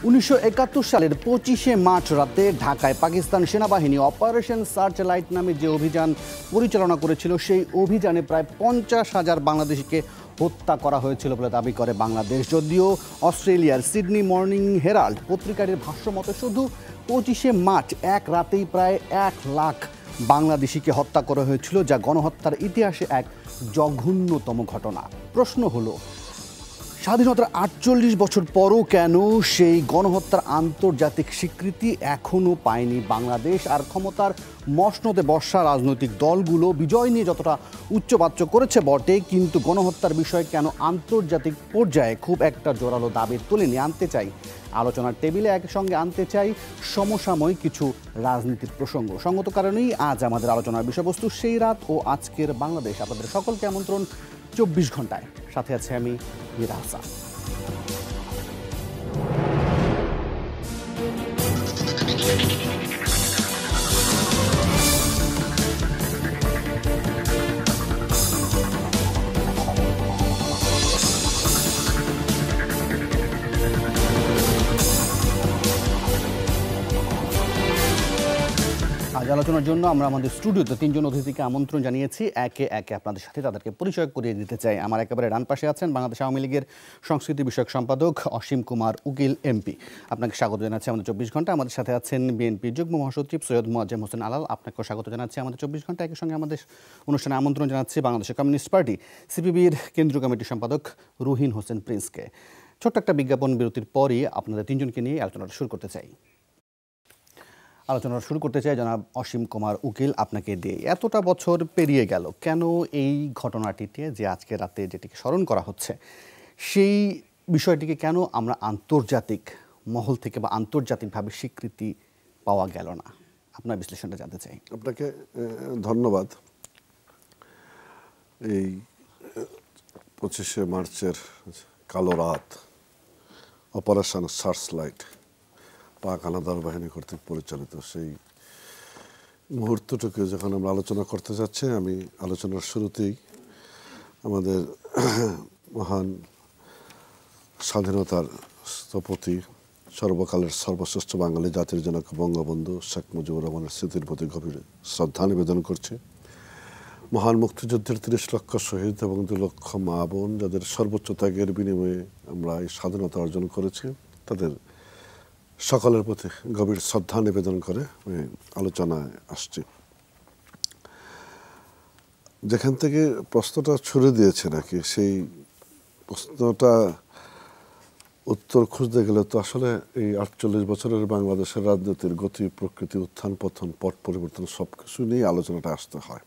1971 সালের 25শে মার্চ রাতে ঢাকায় পাকিস্তান সেনাবাহিনী অপারেশন সার্চলাইট নামে যে অভিযান পরিচালনা করেছিল সেই অভিযানে প্রায় 50,000 বাংলাদেশিকে হত্যা করা হয়েছিল বলে দাবি করে বাংলাদেশ। যদিও অস্ট্রেলিয়ার সিডনি মর্নিং হেরাল্ড পত্রিকাটির ভাষ্যমতে শুধু 25শে মার্চ এক রাতেই প্রায় 1 লাখ বাংলাদেশিকে হত্যা করা হয়েছিল, যা গণহত্যার ইতিহাসে এক জঘন্যতম ঘটনা। প্রশ্ন হলো, স্বাধীনতার 48 বছর পরও কেন সেই গণহত্যার আন্তর্জাতিক স্বীকৃতি এখনও পায়নি বাংলাদেশ? আর ক্ষমতার মসনদে বসা রাজনৈতিক দলগুলো বিজয় নিয়ে যতটা উচ্চবাচ্য করেছে বটে, কিন্তু গণহত্যার বিষয়ে কেন আন্তর্জাতিক পর্যায়ে খুব একটা জোরালো দাবি তুলেনি? আনতে চাই আলোচনার টেবিলে, একসঙ্গে আনতে চাই সমসাময়িক কিছু রাজনীতির প্রসঙ্গ। সঙ্গত কারণেই আজ আমাদের আলোচনার বিষয়বস্তু সেই রাত ও আজকের বাংলাদেশ। আপনাদের সকলকে আমন্ত্রণ 24 ঘন্টায়। সাথে আছে আমি মীরা হাসান। আজ আলোচনার জন্য আমরা আমাদের স্টুডিওতে 3 জন অতিথিকে আমন্ত্রণ জানিয়েছি। একে একে আপনাদের সাথে তাদেরকে পরিচয় করিয়ে দিতে চাই। আমার একেবারে ডান পাশে আছেন বাংলাদেশ আওয়ামী লীগের সংস্কৃতি বিষয়ক সম্পাদক অসীম কুমার উকিল এমপি। আপনাকে স্বাগত জানাচ্ছি আমাদের 24 ঘন্টা। আমাদের সাথে আছেন বিএনপি যুগ্ম মহাসচিব সৈয়দ মোয়াজ্জেম হোসেন আলাল। আপনাকেও স্বাগত জানাচ্ছি আমাদের 24 ঘন্টা। একই সঙ্গে আমাদের অনুষ্ঠানে আমন্ত্রণ জানাচ্ছি বাংলাদেশের কমিউনিস্ট পার্টি সিপিবির কেন্দ্রীয় কমিটির সম্পাদক রুহিন হোসেন প্রিন্সকে। ছোট্ট একটা বিজ্ঞাপন বিরতির পরই আপনাদের 3 জনকে নিয়ে আলোচনাটা শুরু করতে চাই। আলোচনা শুরু করতে চাই জনাব অসীম কুমার উকিল, আপনাকে দিয়ে। এতটা বছর পেরিয়ে গেল, কেন এই ঘটনাটিতে যে আজকে রাতে যেটিকে স্মরণ করা হচ্ছে সেই বিষয়টিকে কেন আমরা আন্তর্জাতিক মহল থেকে বা আন্তর্জাতিকভাবে স্বীকৃতি পাওয়া গেল না? আপনার বিশ্লেষণটা জানতে চাই। আপনাকে ধন্যবাদ। এই 25শে মার্চের কালো রাত, অপারেশন সার্চলাইট, পাক হানাদার বাহিনী কর্তৃক পরিচালিত সেই মুহূর্তটুকু যখন আমরা আলোচনা করতে যাচ্ছি, আমি আলোচনার শুরুতেই আমাদের মহান স্বাধীনতার স্থপতি, সর্বকালের সর্বশ্রেষ্ঠ বাঙালি জাতির জনক বঙ্গবন্ধু শেখ মুজিবুর রহমানের স্মৃতির প্রতি গভীর শ্রদ্ধা নিবেদন করছি। মহান মুক্তিযুদ্ধের 30 লক্ষ শহীদ এবং 2 লক্ষ মা বোন, যাদের সর্বোচ্চ ত্যাগের বিনিময়ে আমরা এই স্বাধীনতা অর্জন করেছি, তাদের সকলের প্রতি গভীর শ্রদ্ধা নিবেদন করে আমি আলোচনায় আসছি। যেখান থেকে প্রশ্নটা ছুড়ে দিয়েছে নাকি, সেই প্রশ্নটা উত্তর খুঁজতে গেলে তো আসলে এই 48 বছরের বাংলাদেশের রাজনীতির গতি, প্রকৃতি, উত্থান পতন, পট পরিবর্তন সব কিছু নিয়ে আলোচনাটা আসতে হয়।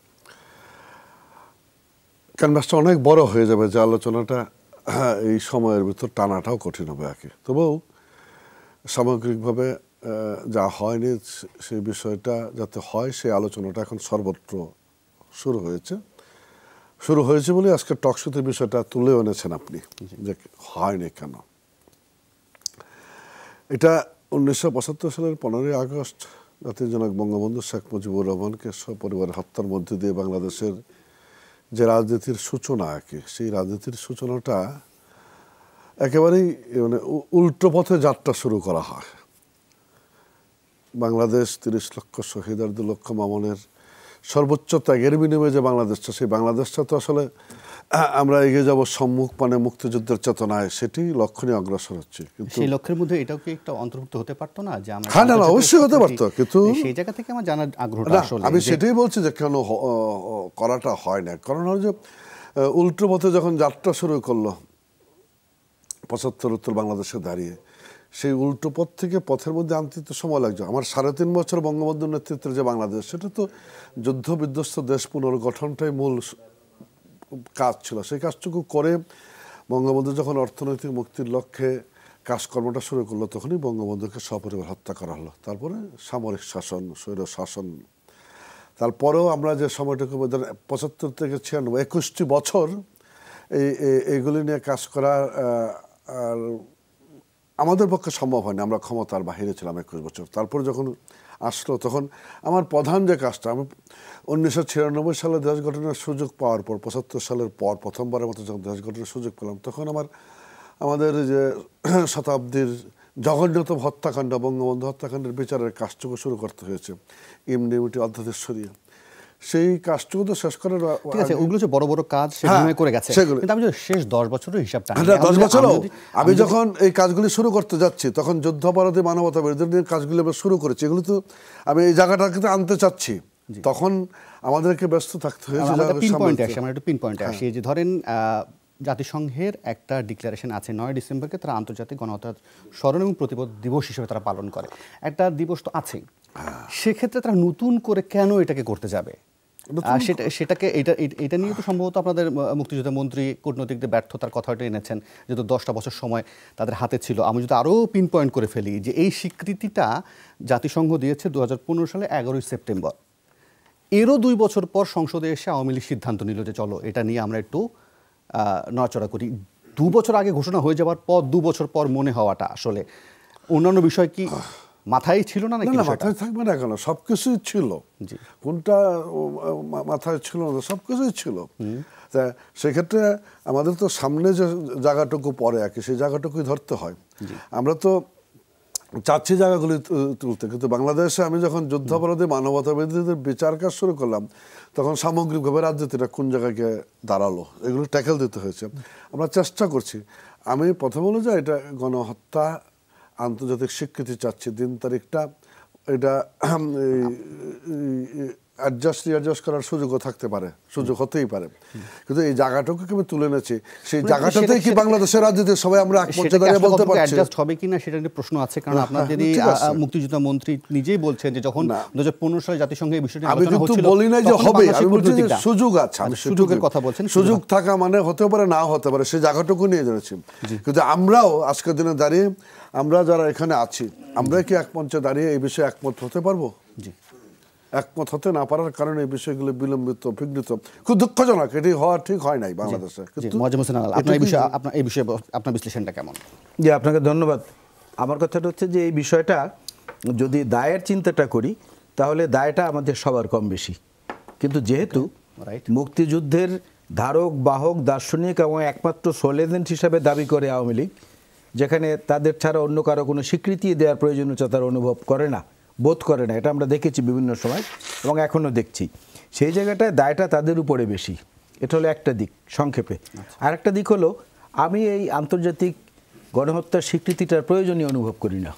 ক্যানভাসটা অনেক বড় হয়ে যাবে, যে আলোচনাটা এই সময়ের ভিতর টানাটাও কঠিন হবে আর কি। তবুও সামগ্রিকভাবে যা হয়নি সেই বিষয়টা যাতে হয়, সেই আলোচনাটা এখন সর্বত্র শুরু হয়েছে বলে আজকে টকশোতে বিষয়টা তুলে এনেছেন আপনি, যে হয়নি কেন। এটা 1975 সালের 15ই আগস্ট জাতির জনক বঙ্গবন্ধু শেখ মুজিবুর রহমানকে সপরিবারে হত্যার মধ্যে দিয়ে বাংলাদেশের যে রাজনীতির সূচনা আর কি, সেই রাজনীতির সূচনাটা একেবারেই মানে উল্টো পথে যাত্রা শুরু করা হয়। বাংলাদেশ 30 লক্ষ শহীদ আর 2 লক্ষ মামনের সর্বোচ্চ ত্যাগের বিনিময়ে যে বাংলাদেশটা, সেই বাংলাদেশটা তো আসলে আমরা এগিয়ে যাব সম্মুখ পানে মুক্তিযুদ্ধের চেতনায়, সেটি লক্ষ্য নিয়ে অগ্রসর হচ্ছে। কিন্তু সেই লক্ষ্যের মধ্যে এটাও কি একটা অন্তর্ভুক্ত হতে পারতো না? যে আমরা হ্যাঁ, না অবশ্যই হতে পারতো, কিন্তু সেই জায়গা থেকে আমার জানার আগ্রহটা আসলে আমি সেটাই বলছি যে কেন করাটা হয় না। কারণ হলো যে উল্টো পথে যখন যাত্রা শুরু করলো 75 উত্তর বাংলাদেশে দাঁড়িয়ে, সেই উল্টো পথ থেকে পথের মধ্যে আনতে তো সময় লাগছে। আমার 3.5 বছর বঙ্গবন্ধুর নেতৃত্বে যে বাংলাদেশ, সেটা তো যুদ্ধ বিধ্বস্ত দেশ পুনর্গঠনটাই মূল কাজ ছিল। সেই কাজটুকু করে বঙ্গবন্ধু যখন অর্থনৈতিক মুক্তির লক্ষ্যে কাজকর্মটা শুরু করলো, তখনই বঙ্গবন্ধুকে সপরিবার হত্যা করা হলো। তারপরে সামরিক শাসন, স্বৈর শাসন, তারপরেও আমরা যে সময়টুকু 75 থেকে 96 21টি বছর এইগুলি নিয়ে কাজ করা আর আমাদের পক্ষে সম্ভব হয়নি। আমরা ক্ষমতার বাহিরে ছিলাম 21 বছর। তারপর যখন আসলো, তখন আমার প্রধান যে কাজটা, আমি 1996 সালে দেশ গঠনের সুযোগ পাওয়ার পর, 75 সালের পর প্রথমবারের মতো যখন দেশ গঠনের সুযোগ পেলাম, তখন আমাদের যে শতাব্দীর জঘন্যতম হত্যাকাণ্ড, বঙ্গবন্ধু হত্যাকাণ্ডের বিচারের কাজটুকু শুরু করতে হয়েছে ইমনিউনিটি অধ্যাদেশ সরিয়ে। সেই কাজটুকু তো শেষ করার, ঠিক আছে, ওগুলো যে বড় বড় কাজ সেভাবে করে গেছে, কিন্তু আমি যদি শেষ 10 বছরের হিসাবটা 10 বছরও আমি যখন এই কাজগুলি শুরু করতে যাচ্ছি তখন যুদ্ধাপরাধী, মানবতা বিরোধী কাজগুলি আমরা শুরু করেছি, এগুলো তো আমি এই জায়গাটাকে আনতে চাচ্ছি, তখন আমাদেরকে ব্যস্ত থাকতে হয়েছে। আমরা একটু পিন পয়েন্টে আসি। যে ধরেন জাতিসংঘের একটা ডিক্লারেশন আছে 9 ডিসেম্বরকে তারা আন্তর্জাতিক গণহত্যার স্মরণ এবং প্রতিবাদ দিবস হিসেবে তারা পালন করে, একটা দিবস তো আছেই। সেক্ষেত্রে তারা নতুন করে কেন এটাকে করতে যাবে? সেটাকে এটা নিয়ে তো সম্ভবত আপনাদের মুক্তিযোদ্ধা মন্ত্রী কূটনৈতিকদের ব্যর্থতার কথাটা এনেছেন, যেহেতু 10টা বছর সময় তাদের হাতে ছিল। আমি যদি আরও পিন পয়েন্ট করে ফেলি যে এই স্বীকৃতিটা জাতিসংঘ দিয়েছে 2015 সালে 11ই সেপ্টেম্বর। এরও 2 বছর পর সংসদে এসে আওয়ামী লীগ সিদ্ধান্ত নিল যে চলো এটা নিয়ে আমরা একটু নড়াচড়া করি। 2 বছর আগে ঘোষণা হয়ে যাওয়ার পর 2 বছর পর মনে হওয়াটা আসলে অন্যান্য বিষয় কি মাথায় ছিল না? নাকি মাথায় থাকবে না কেন? সবকিছুই ছিল, কোনটা মাথায় ছিল না? সবকিছুই ছিল। তা সেক্ষেত্রে আমাদের তো সামনে যে জায়গাটুকু পরে আর কি, সেই জায়গাটুকুই ধরতে হয়। আমরা তো চাচ্ছি জায়গাগুলি তুলতে, কিন্তু বাংলাদেশে আমি যখন যুদ্ধাপরাধী, মানবতা বিরোধীদের বিচার কাজ শুরু করলাম তখন সামগ্রিকভাবে রাজনীতিটা কোন জায়গায় গিয়ে দাঁড়ালো এগুলো ট্যাকেল দিতে হয়েছে। আমরা চেষ্টা করছি। আমি প্রথম হলো যে এটা গণহত্যা আন্তর্জাতিক স্বীকৃতি চাচ্ছি, দিন তারিখটা এটা অ্যাডজাস্ট করার সুযোগও থাকতে পারে, সুযোগ হতেই পারে, কিন্তু এই জায়গাটাকে আমি তুলে এনেছি। সেই জায়গাটাতেই কি বাংলাদেশের রাজনীতি সবাই আমরা একমঞ্চে দাঁড়িয়ে বলতে পারছি অ্যাডজাস্ট হবে কিনা সেটা নিয়ে প্রশ্ন আছে। কারণ আপনার যদি মুক্তিযোদ্ধা মন্ত্রী নিজেই বলছেন যে যখন 2015 সালে জাতিসংঘে এই বিষয়টি আলোচনা হচ্ছিল, আমি বলি না যে হবে, আমি বলছি যে সুযোগ আছে, সুযোগের কথা বলছেন। সুযোগ থাকা মানে হতে পারে নাও হতে পারে, সেই জায়গাটুকু নিয়ে জেনেছি। কিন্তু আমরাও আজকের দিনে দাঁড়িয়ে আমরা যারা এখানে আছি আমরা কি এক মঞ্চে দাঁড়িয়ে এই বিষয়ে একমত হতে পারবো? একমত হতে না পারার কারণে এই বিষয়গুলো বিলম্বিত, বিঘ্নিত, খুব দুঃখজনক। এটি হওয়া ঠিক হয় নাই বাংলাদেশে। আপনার এই বিষয়ে আপনার বিশ্লেষণটা কেমন? জি, আপনাকে ধন্যবাদ। আমার কথাটা হচ্ছে যে এই বিষয়টা যদি দায়ের চিন্তাটা করি তাহলে দায়টা আমাদের সবার কম বেশি, কিন্তু যেহেতু মুক্তিযুদ্ধের ধারক বাহক দার্শনিক এবং একমাত্র সোল এজেন্ট হিসাবে দাবি করে আওয়ামী লীগ, যেখানে তাদের ছাড়া অন্য কারো কোনো স্বীকৃতি দেওয়ার প্রয়োজনীয়তা তারা অনুভব করে না, বোধ করে না, এটা আমরা দেখেছি বিভিন্ন সময় এবং এখনও দেখছি। সেই জায়গাটায় দায়টা তাদের উপরে বেশি। এটা হলো একটা দিক সংক্ষেপে। আর একটা দিক হলো আমি এই আন্তর্জাতিক গণহত্যার স্বীকৃতিটার প্রয়োজনীয় অনুভব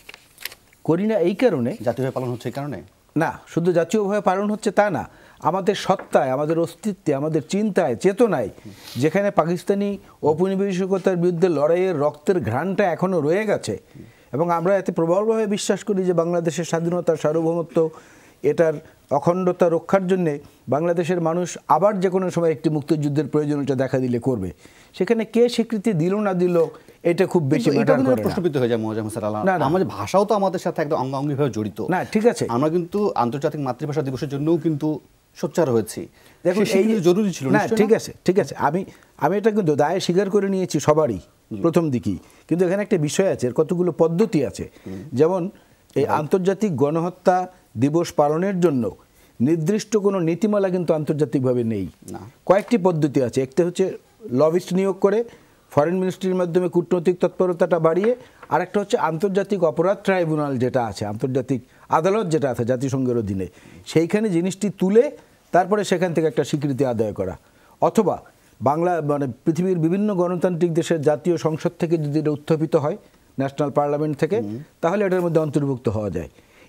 করি না এই কারণে, জাতীয়ভাবে পালন হচ্ছে এই কারণে না, শুধু জাতীয়ভাবে পালন হচ্ছে তা না, আমাদের সত্তায়, আমাদের অস্তিত্বে, আমাদের চিন্তায়, চেতনায় যেখানে পাকিস্তানি ঔপনিবেশিকতার বিরুদ্ধে লড়াইয়ের রক্তের ঘ্রাণটা এখনও রয়ে গেছে এবং আমরা এতে প্রবলভাবে বিশ্বাস করি যে বাংলাদেশের স্বাধীনতা, সার্বভৌমত্ব, এটার অখণ্ডতা রক্ষার জন্যে বাংলাদেশের মানুষ আবার যে কোনো সময় একটি মুক্তিযুদ্ধের প্রয়োজনীয়তা দেখা দিলে করবে। সেখানে কে স্বীকৃতি দিল না দিল এটা খুব বেশি ম্যাটার করে না। প্রশ্নবিদ্ধ হয়ে যায় মোজাম্মেল সালাহ, আমাদের ভাষাও তো আমাদের সাথে একদম অঙ্গাঙ্গিভাবে জড়িত। না, ঠিক আছে, আমরা কিন্তু আন্তর্জাতিক মাতৃভাষা দিবসের জন্যও কিন্তু সোচ্চার হয়েছি। দেখুন এই জরুরি ছিল না, ঠিক আছে, আমি এটা কিন্তু দায় স্বীকার করে নিয়েছি সবারই প্রথম দিকেই, কিন্তু এখানে একটা বিষয় আছে, এর কতগুলো পদ্ধতি আছে। যেমন এই আন্তর্জাতিক গণহত্যা দিবস পালনের জন্য নির্দিষ্ট কোনো নীতিমালা কিন্তু আন্তর্জাতিকভাবে নেই। কয়েকটি পদ্ধতি আছে। একটা হচ্ছে লবিস্ট নিয়োগ করে ফরেন মিনিস্ট্রির মাধ্যমে কূটনৈতিক তৎপরতাটা বাড়িয়ে, আর একটা হচ্ছে আন্তর্জাতিক অপরাধ ট্রাইব্যুনাল যেটা আছে, আন্তর্জাতিক আদালত যেটা আছে জাতিসংঘের অধীনে, সেইখানে জিনিসটি তুলে তারপরে সেখান থেকে একটা স্বীকৃতি আদায় করা, অথবা বাংলা মানে পৃথিবীর বিভিন্ন গণতান্ত্রিক দেশের জাতীয় সংসদ থেকে যদি এটা উত্থাপিত হয়, ন্যাশনাল পার্লামেন্ট থেকে, তাহলে এটার মধ্যে অন্তর্ভুক্ত হওয়া যায়।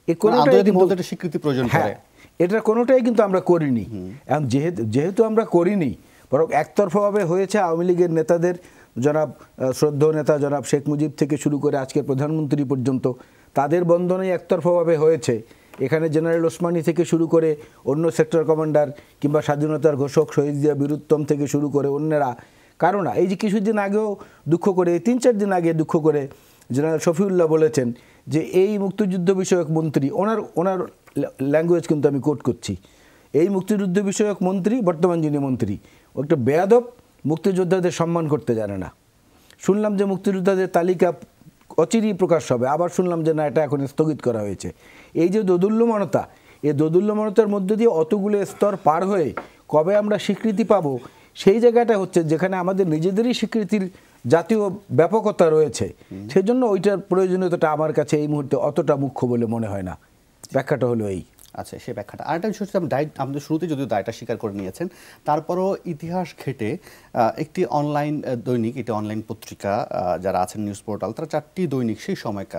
স্বীকৃতি প্রয়োজন। হ্যাঁ, এটার কোনোটাই কিন্তু আমরা করিনি। এখন যেহেতু আমরা করিনি, বরং একতরফাভাবে হয়েছে আওয়ামী লীগের নেতাদের, জনাব শ্রদ্ধেয় নেতা জনাব শেখ মুজিব থেকে শুরু করে আজকের প্রধানমন্ত্রী পর্যন্ত তাদের বন্ধনেই একতরফাভাবে হয়েছে। এখানে জেনারেল ওসমানী থেকে শুরু করে অন্য সেক্টর কমান্ডার কিংবা স্বাধীনতার ঘোষক শহীদ জিয়া বীরুত্তম থেকে শুরু করে অন্যরা, কারণ এই যে কিছুদিন আগেও দুঃখ করে, 3-4 দিন আগে দুঃখ করে জেনারেল শফিউল্লাহ বলেছেন যে এই মুক্তিযুদ্ধ বিষয়ক মন্ত্রী, ওনার ল্যাঙ্গুয়েজ কিন্তু আমি কোট করছি, এই মুক্তিযুদ্ধ বিষয়ক মন্ত্রী, বর্তমান যিনি মন্ত্রী, একটা বেয়াদব, মুক্তিযোদ্ধাদের সম্মান করতে জানে না। শুনলাম যে মুক্তিযোদ্ধাদের তালিকা অচিরেই প্রকাশ হবে, আবার শুনলাম যে না, এটা এখন স্থগিত করা হয়েছে। এই যে দোদুল্যমানতা, এই দোদুল্যমানতার মধ্য দিয়ে অতগুলো স্তর পার হয়ে কবে আমরা স্বীকৃতি পাবো, সেই জায়গাটা হচ্ছে যেখানে আমাদের নিজেদেরই স্বীকৃতির জাতীয় ব্যাপকতা রয়েছে, সেজন্য ওইটার প্রয়োজনীয়তাটা আমার কাছে এই মুহূর্তে অতটা মুখ্য বলে মনে হয় না। ব্যাখ্যাটা হলো এই। আচ্ছা, সেই ব্যাখ্যাটা। আরেকটা বিষয় হচ্ছে, আমাদের শুরুতে যদিও দায়টা স্বীকার করে নিয়েছেন, তারপরও ইতিহাস ঘেটে একটি অনলাইন দৈনিক, এটি অনলাইন পত্রিকা যারা আছেন নিউজ পোর্টাল, তারা 4টি দৈনিক সেই সময়কার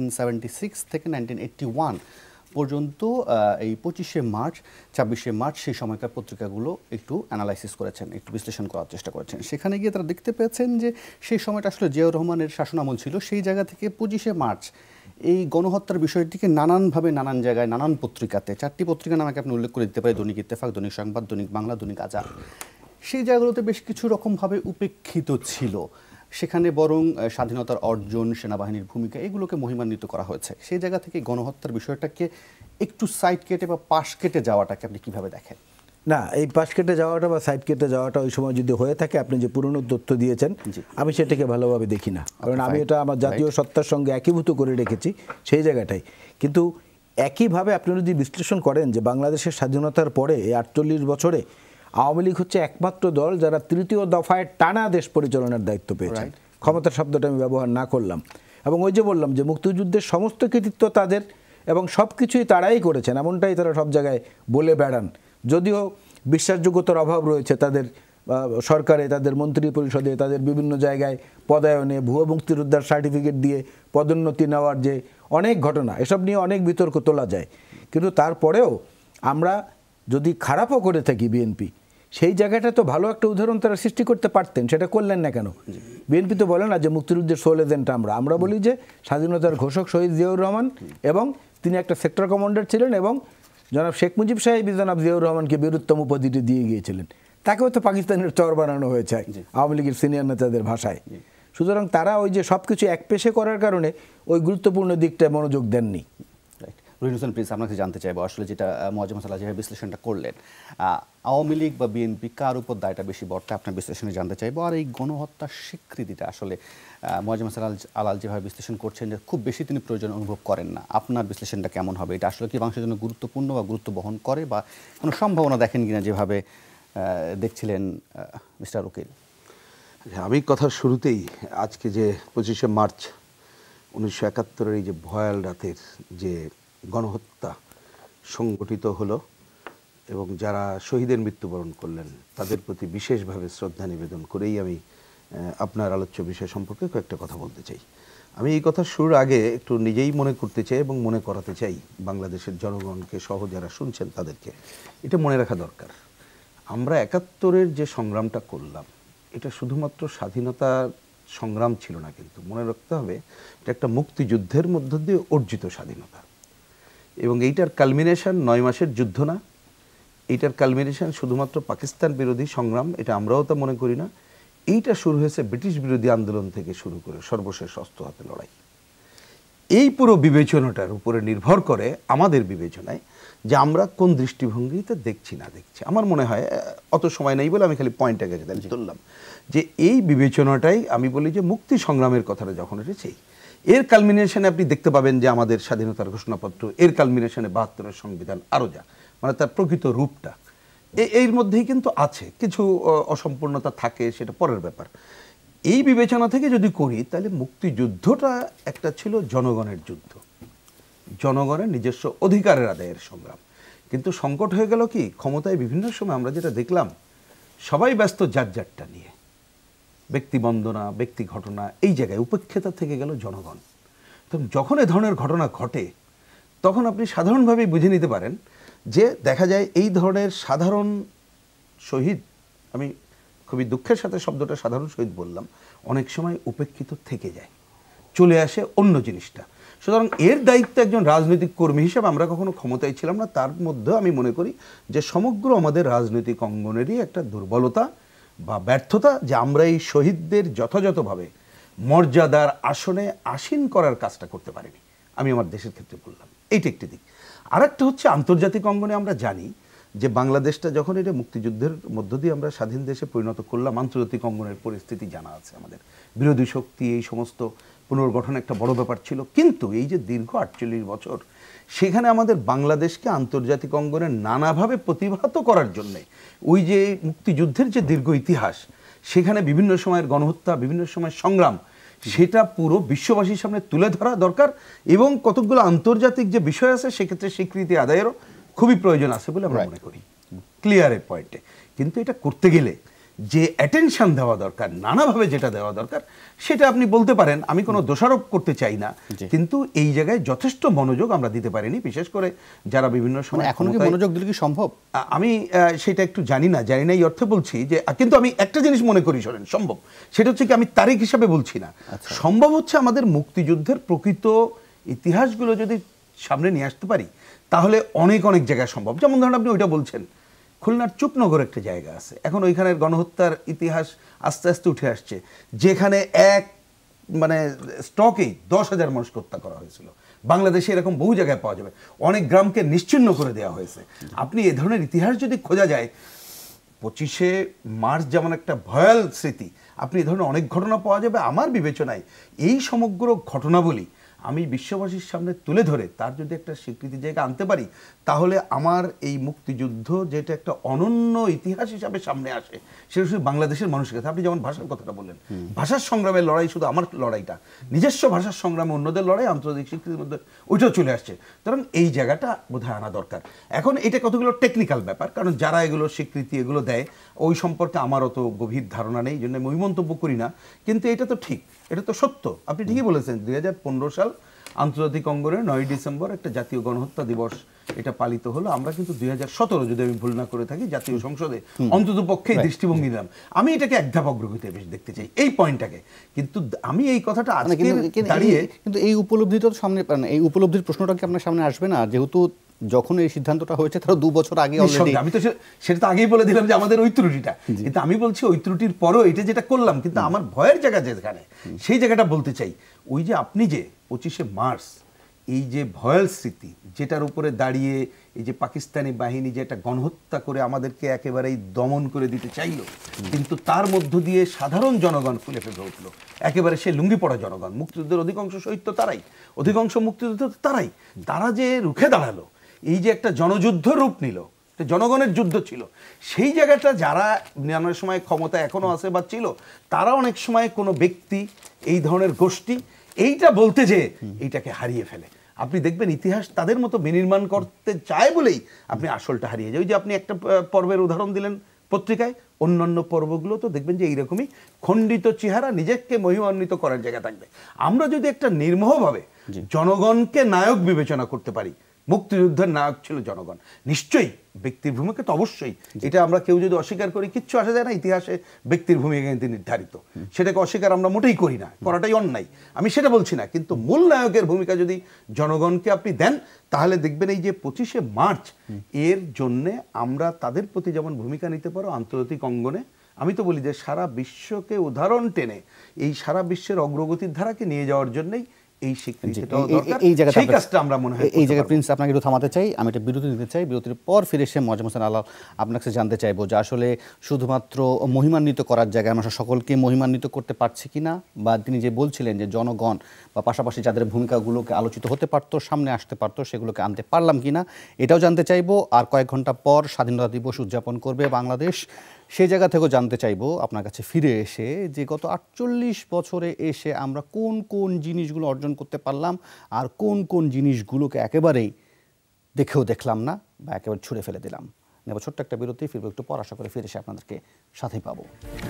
1976 থেকে 1981 পর্যন্ত এই 25শে মার্চ 26শে মার্চ সেই সময়কার পত্রিকাগুলো একটু অ্যানালাইসিস করেছেন, একটু বিশ্লেষণ করার চেষ্টা করেছেন। সেখানে গিয়ে তারা দেখতে পেয়েছেন যে সেই সময়টা আসলে জিয়াউর রহমানের শাসনামল ছিল। সেই জায়গা থেকে 25শে মার্চ এই গণহত্যার বিষয়টিকে নানানভাবে নানান জায়গায় নানান পত্রিকাতে, 4টি পত্রিকা নামে আপনি উল্লেখ করে দিতে পারেন, দৈনিক ইত্তেফাক, দৈনিক সংবাদ, দৈনিক বাংলা, দৈনিক আজাদ, সেই জায়গাগুলোতে বেশ কিছু রকমভাবে উপেক্ষিত ছিল। সেখানে বরং স্বাধীনতার অর্জন, সেনাবাহিনীর ভূমিকা, এগুলোকে মহিমান্বিত করা হয়েছে। সেই জায়গা থেকে গণহত্যার বিষয়টাকে একটু সাইড কেটে বা পাশ কেটে যাওয়াটাকে আপনি কিভাবে দেখেন? না, এই পাশ কেটে যাওয়াটা বা সাইড কেটে যাওয়াটা ওই সময় যদি হয়ে থাকে, আপনি যে পুরনো তথ্য দিয়েছেন, আমি সেটাকে ভালোভাবে দেখি না, কারণ আমি এটা আমার জাতীয় সত্তার সঙ্গে একীভূত করে রেখেছি সেই জায়গাটাই। কিন্তু একইভাবে আপনি যদি বিশ্লেষণ করেন যে বাংলাদেশের স্বাধীনতার পরে এই 48 বছরে আওয়ামী লীগ হচ্ছে একমাত্র দল যারা 3য় দফায় টানা দেশ পরিচালনার দায়িত্ব পেয়েছেন। ক্ষমতার শব্দটা আমি ব্যবহার না করলাম। এবং ওই যে বললাম যে মুক্তিযুদ্ধের সমস্ত কৃতিত্ব তাদের, এবং সব কিছুই তারাই করেছেন, এমনটাই তারা সব জায়গায় বলে বেড়ান। যদিও বিশ্বাসযোগ্যতার অভাব রয়েছে তাদের সরকারে, তাদের মন্ত্রী পরিষদে, তাদের বিভিন্ন জায়গায় পদায়নে, ভুয়ো মুক্তিযোদ্ধার সার্টিফিকেট দিয়ে পদোন্নতি নেওয়ার যে অনেক ঘটনা, এসব নিয়ে অনেক বিতর্ক তোলা যায়। কিন্তু তারপরেও আমরা যদি খারাপও করে থাকি বিএনপি, সেই জায়গাটা তো ভালো একটা উদাহরণ তারা সৃষ্টি করতে পারতেন, সেটা করলেন না কেন? বিএনপি তো বলে না যে মুক্তিযুদ্ধের সোল এজেন্ট আমরা বলি যে স্বাধীনতার ঘোষক শহীদ জিয়াউর রহমান, এবং তিনি একটা সেক্টর কমান্ডার ছিলেন, এবং জনাব শেখ মুজিব সাহেব জনাব জিয়াউর রহমানকে বীরুত্তম উপাধিটি দিয়ে গিয়েছিলেন। তাকেও তো পাকিস্তানের চর বানানো হয়েছে আওয়ামী লীগের সিনিয়র নেতাদের ভাষায়। সুতরাং তারা ওই যে সব কিছু এক পেশে করার কারণে ওই গুরুত্বপূর্ণ দিকটায় মনোযোগ দেননি। রহিন হোসেন, প্লিজ আপনাকে জানতে চাইবো, আসলে যেটা মোয়াজ্জেম হাসান যেভাবে বিশ্লেষণটা করলেন, আওয়ামী লীগ বা বিএনপি কার উপর দায়টা বেশি বর্তায় আপনার বিশ্লেষণে জানতে চাইবো। আর এই গণহত্যার স্বীকৃতিটা আসলে মোয়াজ্জেম হাসান আলাল যেভাবে বিশ্লেষণ করছেন যে খুব বেশি তিনি প্রয়োজন অনুভব করেন না, আপনার বিশ্লেষণটা কেমন হবে? এটা আসলে কি বাংলাদেশের জন্য গুরুত্বপূর্ণ বা গুরুত্ব বহন করে, বা কোনো সম্ভাবনা দেখেন কিনা যেভাবে দেখছিলেন মিস্টার উকিল? আমি কথার শুরুতেই আজকে যে 25শে মার্চ 1971-এর এই যে ভয়াল রাতের যে গণহত্যা সংগঠিত হলো এবং যারা শহীদের মৃত্যুবরণ করলেন তাদের প্রতি বিশেষভাবে শ্রদ্ধা নিবেদন করেই আমি আপনার আলোচ্য বিষয় সম্পর্কে কয়েকটা কথা বলতে চাই। আমি এই কথা শুরুর আগে একটু নিজেই মনে করতে চাই এবং মনে করাতে চাই বাংলাদেশের জনগণকে সহ যারা শুনছেন তাদেরকে এটা মনে রাখা দরকার। আমরা 71-এর যে সংগ্রামটা করলাম, এটা শুধুমাত্র স্বাধীনতার সংগ্রাম ছিল না, কিন্তু মনে রাখতে হবে এটা একটা মুক্তিযুদ্ধের মধ্য দিয়ে অর্জিত স্বাধীনতা। এবং এইটার কালমিনেশন 9 মাসের যুদ্ধ না, এইটার কালমিনেশন শুধুমাত্র পাকিস্তান বিরোধী সংগ্রাম, এটা আমরাও তা মনে করি না। এইটা শুরু হয়েছে ব্রিটিশ বিরোধী আন্দোলন থেকে শুরু করে সর্বশেষ অস্ত্র হাতে লড়াই। এই পুরো বিবেচনাটার উপরে নির্ভর করে আমাদের বিবেচনায় যে আমরা কোন দৃষ্টিভঙ্গিতে দেখছি না দেখছি। আমার মনে হয় অত সময় নেই বলে আমি খালি পয়েন্টটাকে তুললাম যে এই বিবেচনাটাই আমি বলি যে মুক্তি সংগ্রামের কথাটা যখন এসেছে, এর কালমিনেশনে আপনি দেখতে পাবেন যে আমাদের স্বাধীনতার ঘোষণাপত্র, এর কালমিনেশনে 72-এর সংবিধান, আরও যা মানে তার প্রকৃত রূপটা এর মধ্যেই কিন্তু আছে। কিছু অসম্পূর্ণতা থাকে, সেটা পরের ব্যাপার। এই বিবেচনা থেকে যদি করি তাহলে মুক্তিযুদ্ধটা একটা ছিল জনগণের যুদ্ধ, জনগণের নিজস্ব অধিকারের আদায়ের সংগ্রাম। কিন্তু সংকট হয়ে গেল কি, ক্ষমতায় বিভিন্ন সময় আমরা যেটা দেখলাম সবাই ব্যস্ত যার যারটা নিয়ে, ব্যক্তি বন্দনা, ব্যক্তি ঘটনা, এই জায়গায় উপেক্ষিতা থেকে গেল জনগণ। তো যখন এ ধরনের ঘটনা ঘটে তখন আপনি সাধারণভাবেই বুঝে নিতে পারেন যে দেখা যায় এই ধরনের সাধারণ শহীদ, আমি খুবই দুঃখের সাথে শব্দটা সাধারণ শহীদ বললাম, অনেক সময় উপেক্ষিত থেকে যায়, চলে আসে অন্য জিনিসটা। সুতরাং এর দায়িত্ব একজন রাজনৈতিক কর্মী হিসেবে আমরা কখনো ক্ষমতায় ছিলাম না, তার মধ্যে আমি মনে করি যে সমগ্র আমাদের রাজনৈতিক অঙ্গনেরই একটা দুর্বলতা বা ব্যর্থতা যে আমরা এই শহীদদের যথাযথভাবে মর্যাদার আসনে আসীন করার কাজটা করতে পারিনি। আমি আমার দেশের ক্ষেত্রে বললাম, এইটা একটি দিক। আর একটা হচ্ছে আন্তর্জাতিক অঙ্গনে আমরা জানি যে বাংলাদেশটা যখন এটা মুক্তিযুদ্ধের মধ্য দিয়ে আমরা স্বাধীন দেশে পরিণত করলাম, আন্তর্জাতিক অঙ্গনের পরিস্থিতি জানা আছে আমাদের, বিরোধী শক্তি, এই সমস্ত পুনর্গঠন একটা বড় ব্যাপার ছিল। কিন্তু এই যে দীর্ঘ 48 বছর, সেখানে আমাদের বাংলাদেশকে আন্তর্জাতিক অঙ্গনে নানাভাবে প্রতিভাত করার জন্যে ওই যে মুক্তিযুদ্ধের যে দীর্ঘ ইতিহাস, সেখানে বিভিন্ন সময়ের গণহত্যা, বিভিন্ন সময়ের সংগ্রাম, সেটা পুরো বিশ্ববাসীর সামনে তুলে ধরা দরকার এবং কতকগুলো আন্তর্জাতিক যে বিষয় আছে সেক্ষেত্রে স্বীকৃতি আদায়েরও খুবই প্রয়োজন আছে বলে আমরা মনে করি, ক্লিয়ারের পয়েন্টে। কিন্তু এটা করতে গেলে যে অ্যাটেনশন দেওয়া দরকার, নানাভাবে যেটা দেওয়া দরকার, সেটা আপনি বলতে পারেন, আমি কোনো দোষারোপ করতে চাই না, কিন্তু এই জায়গায় যথেষ্ট মনোযোগ আমরা দিতে পারিনি, বিশেষ করে যারা বিভিন্ন সময়। এখন কি মনোযোগ দিলে কি সম্ভব? আমি সেটা একটু জানি না এই অর্থে বলছি যে, কিন্তু আমি একটা জিনিস মনে করি শোনেন, সম্ভব। সেটা হচ্ছে কি, আমি তারিখ হিসাবে বলছি না, সম্ভব হচ্ছে আমাদের মুক্তিযুদ্ধের প্রকৃত ইতিহাসগুলো যদি সামনে নিয়ে আসতে পারি তাহলে অনেক অনেক জায়গায় সম্ভব। যেমন ধরেন আপনি ওইটা বলছেন, খুলনার চুপনগর একটা জায়গা আছে, এখন ওইখানের গণহত্যার ইতিহাস আস্তে আস্তে উঠে আসছে, যেখানে এক মানে স্টকেই 10,000 মানুষকে হত্যা করা হয়েছিল। বাংলাদেশে এরকম বহু জায়গায় পাওয়া যাবে, অনেক গ্রামকে নিশ্চিহ্ন করে দেওয়া হয়েছে। আপনি এ ধরনের ইতিহাস যদি খোঁজা যায়, 25শে মার্চ যেমন একটা ভয়াল স্মৃতি, আপনি এ ধরনের অনেক ঘটনা পাওয়া যাবে। আমার বিবেচনায় এই সমগ্র ঘটনাবলী আমি বিশ্ববাসীর সামনে তুলে ধরে তার যদি একটা স্বীকৃতি জায়গা আনতে পারি, তাহলে আমার এই মুক্তিযুদ্ধ যেটা একটা অনন্য ইতিহাস হিসাবে সামনে আসে, সেটা শুধু বাংলাদেশের মানুষের কাছে। আপনি যেমন ভাষার কথাটা বললেন, ভাষার সংগ্রামের লড়াই শুধু আমার লড়াইটা, নিজস্ব ভাষার সংগ্রামে অন্যদের লড়াই, আন্তর্জাতিক স্বীকৃতির মধ্যে ওইটাও চলে আসছে। কারণ এই জায়গাটা বোধহয় আনা দরকার। এখন এটা কতগুলো টেকনিক্যাল ব্যাপার, কারণ যারা এগুলো স্বীকৃতি এগুলো দেয় ওই সম্পর্কে আমার অত গভীর ধারণা নেই, এই জন্য আমি মন্তব্য করি না। কিন্তু এটা তো ঠিক, এটা তো সত্য, আপনি ঠিকই বলেছেন। 2015 সাল আন্তর্জাতিক অঙ্গনে 9 ডিসেম্বর একটা জাতীয় গণহত্যা দিবস এটা পালিত হলো। আমরা কিন্তু 2017, যদি আমি ভুল না করে থাকি, জাতীয় সংসদে অন্তত পক্ষে দৃষ্টিভঙ্গি দিলাম। আমি এটাকে এক ধাপ অগ্রগতি বেশ দেখতে চাই এই পয়েন্টটাকে। কিন্তু আমি এই কথাটা আজকে দাঁড়িয়ে, কিন্তু এই উপলব্ধিটা তো সামনে, এই উপলব্ধির প্রশ্নটা কি আপনার সামনে আসবে না? যেহেতু যখন এই সিদ্ধান্তটা হয়েছে তার 2 বছর আগে অলরেডি। আমি তো সেটা তো আগেই বলে দিলাম যে আমাদের ওই ত্রুটিটা, কিন্তু আমি বলছি ওই ত্রুটির পরও এটা যেটা করলাম, কিন্তু আমার ভয়ের জায়গা যেখানে, সেই জায়গাটা বলতে চাই। ওই যে আপনি যে 25শে মার্চ এই যে ভয়াল স্মৃতি, যেটার উপরে দাঁড়িয়ে এই যে পাকিস্তানি বাহিনী যে একটা গণহত্যা করে আমাদেরকে একেবারেই দমন করে দিতে চাইলো, কিন্তু তার মধ্য দিয়ে সাধারণ জনগণ ফুলে ফেপে উঠলো, একেবারে সে লুঙ্গি পড়া জনগণ। মুক্তিযুদ্ধের অধিকাংশ শহীদ তো তারাই, অধিকাংশ মুক্তিযুদ্ধ তো তারাই। তারা যে রুখে দাঁড়ালো, এই যে একটা জনযুদ্ধ রূপ নিল, জনগণের যুদ্ধ ছিল, সেই জায়গাটা যারা অনেক সময় ক্ষমতা এখনো আছে বা ছিল, তারা অনেক সময় কোনো ব্যক্তি, এই ধরনের গোষ্ঠী এইটা বলতে যে এইটাকে হারিয়ে ফেলে। আপনি দেখবেন ইতিহাস তাদের মতো বিনির্মাণ করতে চায় বলেই আপনি আসলটা হারিয়ে যায়। ওই যে আপনি একটা পর্বের উদাহরণ দিলেন পত্রিকায়, অন্যান্য পর্বগুলো তো দেখবেন যে এইরকমই খণ্ডিত চেহারা, নিজেকে মহিমান্বিত করার জায়গা থাকবে। আমরা যদি একটা নির্মোহভাবে জনগণকে নায়ক বিবেচনা করতে পারি, মুক্তিযুদ্ধের নায়ক ছিল জনগণ, নিশ্চয়ই ব্যক্তির ভূমিকা তো অবশ্যই, এটা আমরা কেউ যদি অস্বীকার করি কিচ্ছু আসা যায় না। ইতিহাসে ব্যক্তির ভূমিকা কিন্তু নির্ধারিত, সেটাকে অস্বীকার আমরা মোটেই করি না, করাটাই অন্যায়, আমি সেটা বলছি না। কিন্তু মূল নায়কের ভূমিকা যদি জনগণকে আপনি দেন, তাহলে দেখবেন এই যে 25শে মার্চ এর জন্যে আমরা তাদের প্রতি যেমন ভূমিকা নিতে পারো আন্তর্জাতিক অঙ্গনে, আমি তো বলি যে সারা বিশ্বকে উদাহরণ টেনে এই সারা বিশ্বের অগ্রগতির ধারাকে নিয়ে যাওয়ার জন্যই এই স্বীকৃতিটাও দরকার। সেই কাজটা আমরা মনে হয় এই জায়গায় প্রিন্স আপনাকে একটু থামাতে চাই, আমি একটা বিরতি দিতে চাই। বিরতির পর ফিরে এসে মোয়াজ্জেম হোসেন আলাল আপনার কাছে জানতে চাইবো যে আসলে শুধুমাত্র মহিমান্বিত করার জায়গায় আমরা সকলকে মহিমান্বিত করতে পারছি কিনা, বা তিনি যে বলছিলেন যে জনগণ বা পাশাপাশি যাদের ভূমিকাগুলোকে আলোচিত হতে পারতো, সামনে আসতে পারতো, সেগুলোকে আনতে পারলাম কিনা, এটাও জানতে চাইবো। আর কয়েক ঘন্টা পর স্বাধীনতা দিবস উদযাপন করবে বাংলাদেশ, সেই জায়গা থেকেও জানতে চাইবো আপনার কাছে ফিরে এসে যে গত 48 বছরে এসে আমরা কোন কোন জিনিসগুলো অর্জন করতে পারলাম আর কোন কোন জিনিসগুলোকে একেবারেই দেখেও দেখলাম না বা একেবারে ছুঁড়ে ফেলে দিলাম। নেব ছোট্ট একটা বিরতি, ফিরবো একটু পর, আশা করে ফিরে এসে আপনাদেরকে সাথেই পাবো।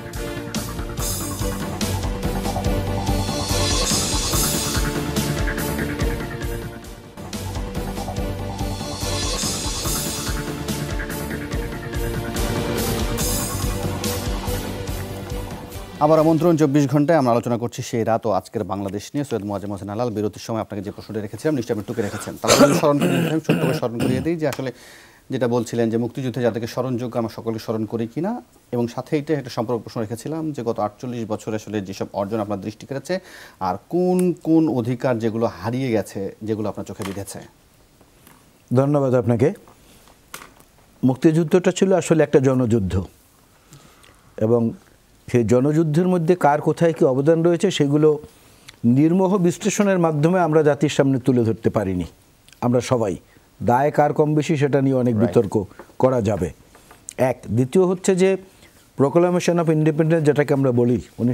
আবার আমন্ত্রণ 24 ঘন্টায় আমরা আলোচনা করছি সেই রাত ও আজকের বাংলাদেশ নিয়ে। সৈয়দ মোয়াজ্জেম হোসেন আলাল, বিরতির সময় আপনাকে যে প্রশ্নটা রেখেছিলাম নিশ্চয়ই আপনি টুকে রেখেছেন, তারপরে ছোট্ট করে স্মরণ করিয়ে দিই যে আসলে যেটা বলছিলেন যে মুক্তিযুদ্ধে যাদেরকে স্মরণযোগ্য আমরা সকলকে স্মরণ করি কিনা, এবং সাথে এটা একটা সম্পর্ক প্রশ্ন রেখেছিলাম যে গত 48 বছরে আসলে যেসব অর্জন আপনার দৃষ্টি কেড়েছে আর কোন কোন অধিকার যেগুলো হারিয়ে গেছে, যেগুলো আপনার চোখে বিঁধেছে। ধন্যবাদ আপনাকে। মুক্তিযুদ্ধটা ছিল আসলে একটা জনযুদ্ধ, এবং সেই জনযুদ্ধের মধ্যে কার কোথায় কী অবদান রয়েছে সেগুলো নির্মোহ বিশ্লেষণের মাধ্যমে আমরা জাতির সামনে তুলে ধরতে পারিনি। আমরা সবাই দায় কার কম বেশি সেটা নিয়ে অনেক বিতর্ক করা যাবে। এক, দ্বিতীয় হচ্ছে যে প্রোক্লামেশন অফ ইন্ডিপেন্ডেন্স যেটাকে আমরা বলি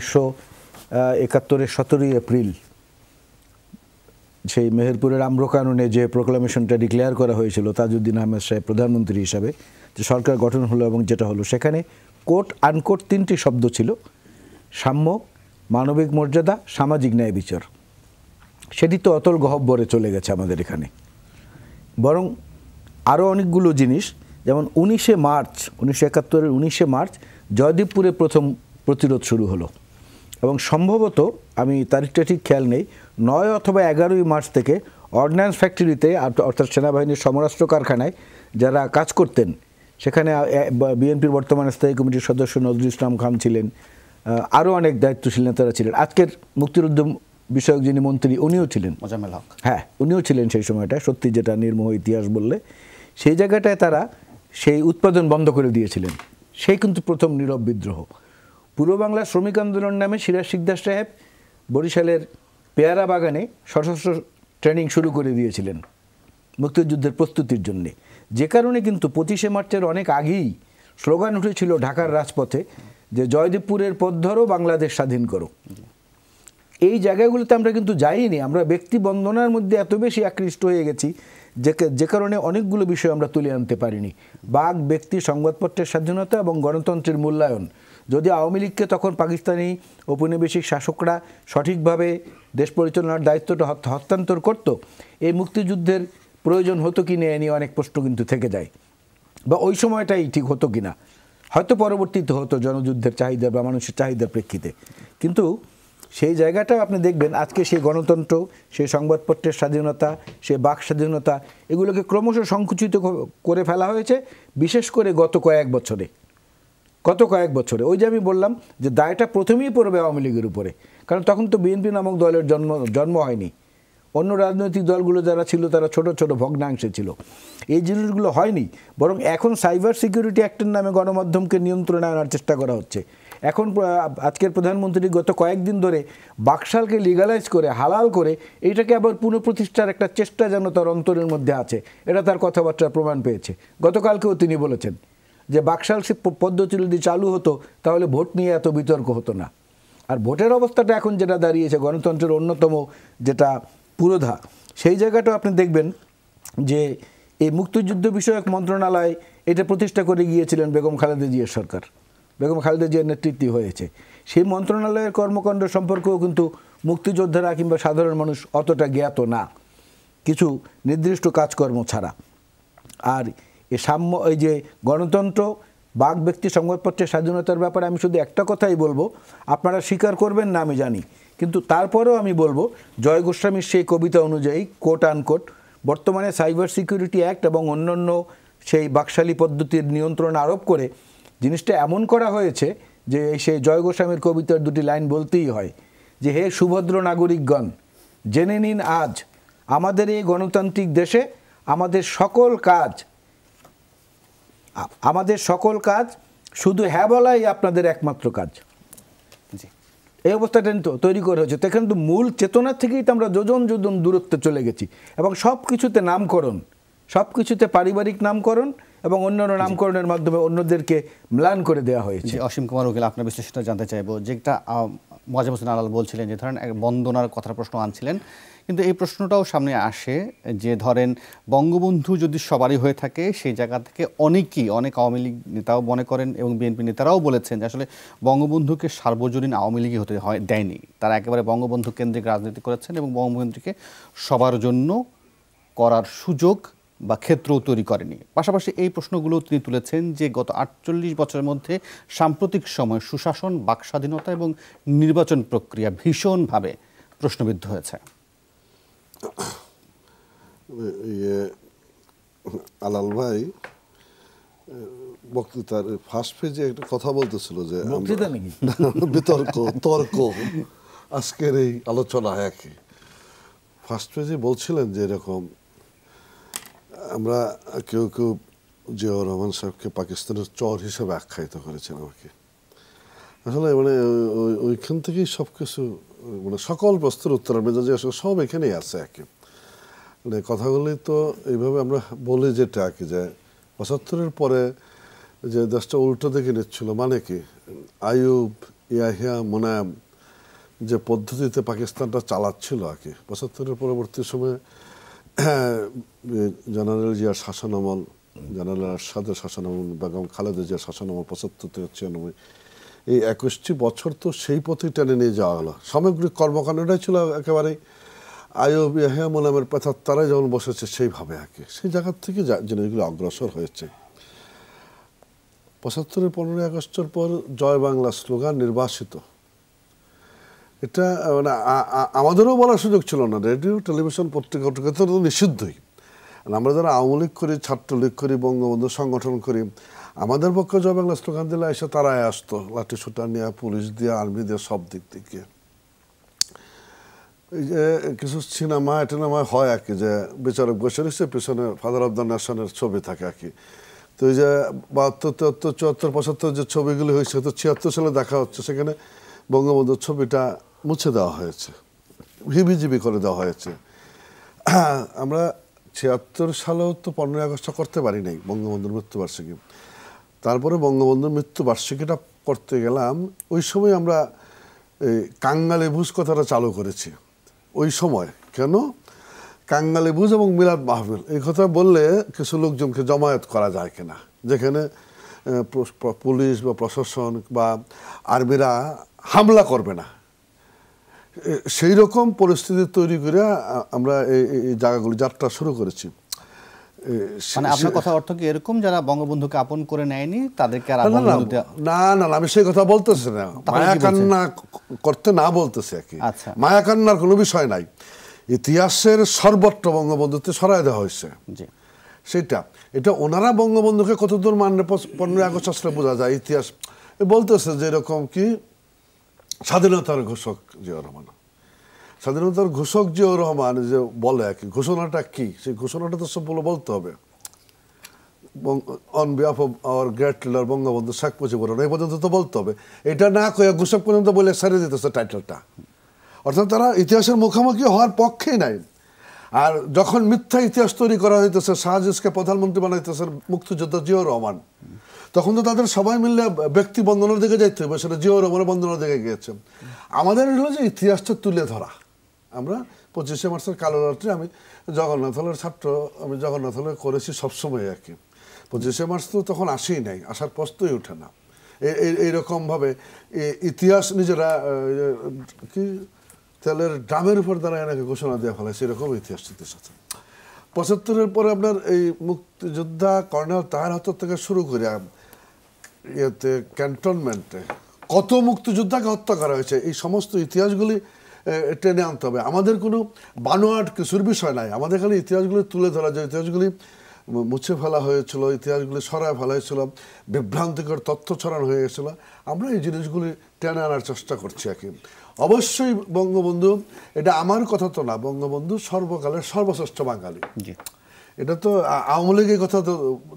1971 17 এপ্রিল সেই মেহেরপুরের আম্রকাননে যে প্রোক্লামেশনটা ডিক্লেয়ার করা হয়েছিল তাজউদ্দিন আহমেদ সাহেব প্রধানমন্ত্রী হিসাবে যে সরকার গঠন হলো এবং যেটা হলো সেখানে কোট আনকোট 3টি শব্দ ছিল: সাম্য, মানবিক মর্যাদা, সামাজিক ন্যায় বিচার। সেটি তো অতল গহব্বরে চলে গেছে আমাদের এখানে। বরং আরও অনেকগুলো জিনিস, যেমন 19শে মার্চ 1971 19শে মার্চ জয়দেবপুরে প্রথম প্রতিরোধ শুরু হলো এবং সম্ভবত, আমি তারিখটা ঠিক খেয়াল নেই, 9 অথবা 11ই মার্চ থেকে অর্ডিন্যান্স ফ্যাক্টরিতে অর্থাৎ সেনাবাহিনীর সমরাস্ত্র কারখানায় যারা কাজ করতেন, সেখানে বিএনপির বর্তমান স্থায়ী কমিটির সদস্য নজরুল ইসলাম খান ছিলেন, আরও অনেক দায়িত্বশীল নেতারা ছিলেন। আজকের মুক্তিযুদ্ধ বিষয়ক যিনি মন্ত্রী উনিও ছিলেন, হ্যাঁ উনিও ছিলেন সেই সময়টা, সত্যি যেটা নির্মোহ ইতিহাস বললে। সেই জায়গাটায় তারা সেই উৎপাদন বন্ধ করে দিয়েছিলেন। সেই কিন্তু প্রথম নীরব বিদ্রোহ। পূর্ব বাংলার শ্রমিক আন্দোলন নামে সিরাজ শিকদার সাহেব বরিশালের পেয়ারা বাগানে সশস্ত্র ট্রেনিং শুরু করে দিয়েছিলেন মুক্তিযুদ্ধের প্রস্তুতির জন্যে, যে কারণে কিন্তু 25শে মার্চের অনেক আগেই স্লোগান উঠেছিল ঢাকার রাজপথে যে জয়দেবপুরের পথ ধরো, বাংলাদেশ স্বাধীন করো। এই জায়গাগুলোতে আমরা কিন্তু যাইনি, আমরা ব্যক্তি বন্দনার মধ্যে এত বেশি আকৃষ্ট হয়ে গেছি যে কারণে অনেকগুলো বিষয় আমরা তুলে আনতে পারিনি। বাক, ব্যক্তি, সংবাদপত্রের স্বাধীনতা এবং গণতন্ত্রের মূল্যায়ন। যদি আওয়ামী লীগকে তখন পাকিস্তানি ঔপনিবেশিক শাসকরা সঠিকভাবে দেশ পরিচালনার দায়িত্বটা হস্তান্তর করত, এই মুক্তিযুদ্ধের প্রয়োজন হতো কি না এ নিয়ে অনেক প্রশ্ন কিন্তু থেকে যায়, বা ওই সময়টাই ঠিক হতো কি না। হয়তো পরবর্তীতে হতো জনযুদ্ধের চাহিদা বা মানুষের চাহিদার প্রেক্ষিতে, কিন্তু সেই জায়গাটা আপনি দেখবেন আজকে সেই গণতন্ত্র, সেই সংবাদপত্রের স্বাধীনতা, সেই বাক স্বাধীনতা, এগুলোকে ক্রমশ সংকুচিত করে ফেলা হয়েছে, বিশেষ করে গত কয়েক বছরে। ওই যে আমি বললাম যে দায়টা প্রথমেই পড়বে আওয়ামী লীগের উপরে, কারণ তখন তো বিএনপি নামক দলের জন্ম হয়নি। অন্য রাজনৈতিক দলগুলো যারা ছিল তারা ছোট ছোট ভগ্নাংশে ছিল, এই জিনিসগুলো হয়নি। বরং এখন সাইবার সিকিউরিটি অ্যাক্টের নামে গণমাধ্যমকে নিয়ন্ত্রণে আনার চেষ্টা করা হচ্ছে। এখন আজকের প্রধানমন্ত্রী গত কয়েকদিন ধরে বাকশালকে লিগালাইজ করে, হালাল করে, এইটাকে আবার পুনঃপ্রতিষ্ঠার একটা চেষ্টা যেন তার অন্তরের মধ্যে আছে, এটা তার কথাবার্তার প্রমাণ পেয়েছে। গতকালকেও তিনি বলেছেন যে বাকশাল পদ্ধতি যদি চালু হতো তাহলে ভোট নিয়ে এত বিতর্ক হতো না। আর ভোটের অবস্থাটা এখন যেটা দাঁড়িয়েছে, গণতন্ত্রের অন্যতম যেটা পুরোধা, সেই জায়গাটাও আপনি দেখবেন যে এই মুক্তিযুদ্ধ বিষয়ক মন্ত্রণালয় এটা প্রতিষ্ঠা করে গিয়েছিলেন বেগম খালেদা জিয়ার সরকার, বেগম খালেদা জিয়ার নেতৃত্বে হয়েছে। সেই মন্ত্রণালয়ের কর্মকাণ্ড সম্পর্কেও কিন্তু মুক্তিযোদ্ধারা কিংবা সাধারণ মানুষ অতটা জ্ঞাত না, কিছু নির্দিষ্ট কাজকর্ম ছাড়া। আর এই সাম্য, এই যে গণতন্ত্র, বাক, ব্যক্তি, সংবাদপত্রের স্বাধীনতার ব্যাপারে আমি শুধু একটা কথাই বলবো, আপনারা স্বীকার করবেন না আমি জানি, কিন্তু তারপরেও আমি বলবো জয় গোস্বামীর সেই কবিতা অনুযায়ী কোট আনকোট বর্তমানে সাইবার সিকিউরিটি অ্যাক্ট এবং অন্যান্য সেই বাকশালী পদ্ধতির নিয়ন্ত্রণ আরোপ করে জিনিসটা এমন করা হয়েছে যে সেই জয় গোস্বামীর কবিতার দুটি লাইন বলতেই হয় যে হে সুভদ্র নাগরিকগণ, জেনে নিন আজ আমাদের এই গণতান্ত্রিক দেশে আমাদের সকল কাজ শুধু হ্যাঁ বলাই আপনাদের একমাত্র কাজ। এই অবস্থাটা তো তৈরি করে হয়েছে। তো এখানে তো মূল চেতনার থেকেই তো আমরা যোজন দূরত্বে চলে গেছি, এবং সব কিছুতে নামকরণ, সব কিছুতে পারিবারিক নামকরণ এবং অন্যান্য নামকরণের মাধ্যমে অন্যদেরকে ম্লান করে দেওয়া হয়েছে। অসীম কুমার উকিল, আপনার বিশ্লেষণটা জানতে চাইবো, যেটা মোয়াজ্জেম হোসেন আলাল বলছিলেন যে ধরেন এক বন্দনার কথার প্রশ্ন আনছিলেন, কিন্তু এই প্রশ্নটাও সামনে আসে যে ধরেন বঙ্গবন্ধু যদি সবারই হয়ে থাকে, সেই জায়গা থেকে অনেক আওয়ামী লীগ নেতাও মনে করেন এবং বিএনপি নেতারাও বলেছেন যে আসলে বঙ্গবন্ধুকে সার্বজনীন আওয়ামী লীগই হতে দেয়নি, তারা একেবারে বঙ্গবন্ধু কেন্দ্রিক রাজনীতি করেছেন এবং বঙ্গবন্ধুকে সবার জন্য করার সুযোগ বা ক্ষেত্রও তৈরি করেনি। পাশাপাশি এই প্রশ্নগুলো তিনি তুলেছেন যে গত 48 বছরের মধ্যে সাম্প্রতিক সময় সুশাসন, বাকস্বাধীনতা এবং নির্বাচন প্রক্রিয়া ভীষণভাবে প্রশ্নবিদ্ধ হয়েছে। আলাল ভাই বক্তৃতার ফার্স্ট পেজে একটা কথা বলতেছিল যে তর্ক আজকের এই আলোচনা একই। ফার্স্ট পেজে বলছিলেন যে এরকম আমরা কেউ জিয়াউর রহমান সাহেবকে পাকিস্তানের চর হিসেবে আখ্যায়িত করেছেন আমাকে। আসলে মানে ওইখান থেকেই সব কিছু, মানে সকল প্রশ্নের উত্তর মেজাজে আসলে সব এখানেই আছে একে। মানে কথাগুলি তো এইভাবে আমরা বলি যেটা কি যে 75-এর পরে যে দেশটা উল্টো দিকে নিচ্ছিল, মানে কি আইয়ুব, ইয়াহিয়া, মুনায়েম যে পদ্ধতিতে পাকিস্তানটা চালাচ্ছিল আর কি ৭৫-এর পরবর্তী সময়ে জেনারেল জিয়ার শাসনামল, জেনারেল আরশাদের শাসনামল, বেগম খালেদা জিয়ার শাসনামল ৭৫-৯৬, এই ২১টি বছর তো সেই পথেই টেনে নিয়ে যাওয়া হলো। সামগ্রিক কর্মকাণ্ডটাই ছিল একেবারেই আইয়ুব, ইয়াহিয়া, মুনায়েমের পেছার তারাই যেমন বসেছে সেইভাবে আর কি, সেই জায়গার থেকে জিনিসগুলো অগ্রসর হয়েছে। ৭৫-এর ১৫ই আগস্টের পর জয় বাংলা স্লোগান নির্বাসিত, এটা মানে আমাদেরও বলার সুযোগ ছিল না। রেডিও, টেলিভিশন, পত্রিকা তো নিষিদ্ধই। আমরা যারা আওয়ামী লীগ করি, ছাত্রলীগ করি, বঙ্গবন্ধু সংগঠন করি, আমাদের পক্ষে জয় বাংলা স্লোগান দিলে এসে তারাই আসতো লাঠি সুটা নিয়ে, পুলিশ দিয়ে, আর্মি দিয়ে, সব দিক থেকে। এই যে কিছু সিনেমা টিনেমায় হয় আর কি, যে বিচারক বসে রয়েছে, পিছনে ফাদার অফ দ্য নেশনের ছবি থাকে আর কি। তো এই যে ৭২, ৭৩, ৭৪, ৭৫ যে ছবিগুলি হয়েছে, তো ৭৬ সালে দেখা হচ্ছে, সেখানে বঙ্গবন্ধুর ছবিটা মুছে দেওয়া হয়েছে, হিবিজিবি করে দেওয়া হয়েছে। আমরা ৭৬ সালেও তো ১৫ই আগস্টটা করতে পারি নাই, বঙ্গবন্ধুর মৃত্যুবার্ষিকী। তারপরে বঙ্গবন্ধুর মৃত্যুবার্ষিকীটা করতে গেলাম, ওই সময় আমরা এই কাঙ্গালি ভুজ কথাটা চালু করেছি। ওই সময় কেন কাঙ্গালি ভুজ এবং মিলাদ মাহফিল এই কথা বললে কিছু লোকজনকে জমায়েত করা যায় কিনা, যেখানে পুলিশ বা প্রশাসন বা আর্মিরা হামলা করবে না, সেই রকম পরিস্থিতি তৈরি করে আমরা এই জায়গাগুলি যাত্রা শুরু করেছি। মানে আপনার কথা অর্থ কি এরকম, যারা বঙ্গবন্ধুকে আপন করে নেয়নি তাদেরকে আর না না, আমি সেই কথা বলতেছি না, মায়া কান্না করতে না বলতেছি আর কি। মায়া কান্নার কোনো বিষয় নাই, ইতিহাসের সর্বত্র বঙ্গবন্ধুতে সরাই দেওয়া হয়েছে সেটা। এটা ওনারা বঙ্গবন্ধুকে কতদূর মানে ১৫ই আগস্ট আসলে বোঝা যায়। ইতিহাস বলতেছে যে এরকম কি স্বাধীনতার ঘোষক জিয়াউর রহমান, স্বাধীনতার ঘোষক জিয়াউর রহমান যে বলে আর কি, ঘোষণাটা কি, সেই ঘোষণাটা তো সবগুলো বলতে হবে। On behalf of our great leader Bangabandhu Sheikh Mujibur Rahman, এই পর্যন্ত তো বলতে হবে। এটা না কয়ে ঘোষক পর্যন্ত বলে ছেড়ে দিতেছে টাইটেলটা, অর্থাৎ তারা ইতিহাসের মুখোমুখি হওয়ার পক্ষেই নাই। আর যখন মিথ্যা ইতিহাস তৈরি করা হইতেছে, শাহজিজকে প্রধানমন্ত্রী বানাইতেছে মুক্তিযোদ্ধা জিয়াউর রহমান, তখন তো তাদের সবাই মিললে ব্যক্তি বন্দনার দিকে যাইতে হবে, সেটা জিয়াউর রহমানের বন্দনার দিকে গিয়েছে। আমাদের হলো যে ইতিহাসটা তুলে ধরা। আমরা ২৫শে মার্চের কালো রাত্রে, আমি জগন্নাথ হলের ছাত্র, আমি জগন্নাথ হলে করেছি সবসময় আর কি। ২৫শে মার্চ তো তখন আসেই নাই, আসার প্রশ্নই ওঠে না। এইরকমভাবে ইতিহাস নিজেরা কি তেলের ড্রামের উপর দাঁড়ায় নাকি ঘোষণা দেওয়া ফেলে, সেরকম ইতিহাস আছে। ৭৫-এর পরে আপনার এই মুক্তিযোদ্ধা কর্নেল তাহের হত্যা থেকে শুরু করে ইয়েতে ক্যান্টনমেন্টে কত মুক্তিযোদ্ধাকে হত্যা করা হয়েছে, এই সমস্ত ইতিহাসগুলি টেনে আনতে হবে। আমাদের কোনো বানোয়াট কিছুর বিষয় নাই, আমাদের খালি ইতিহাসগুলি তুলে ধরা, যে ইতিহাসগুলি মুছে ফেলা হয়েছিল, ইতিহাসগুলি সরায় ফেলা হয়েছিল, বিভ্রান্তিকর তথ্য ছড়ানো হয়ে গেছিলো, আমরা এই জিনিসগুলি টেনে আনার চেষ্টা করছি আর কি। অবশ্যই বঙ্গবন্ধু, এটা আমার কথা তো না, বঙ্গবন্ধু সর্বকালের সর্বশ্রেষ্ঠ বাঙালি। এটা তো আওয়ামী লীগ এই কথা তো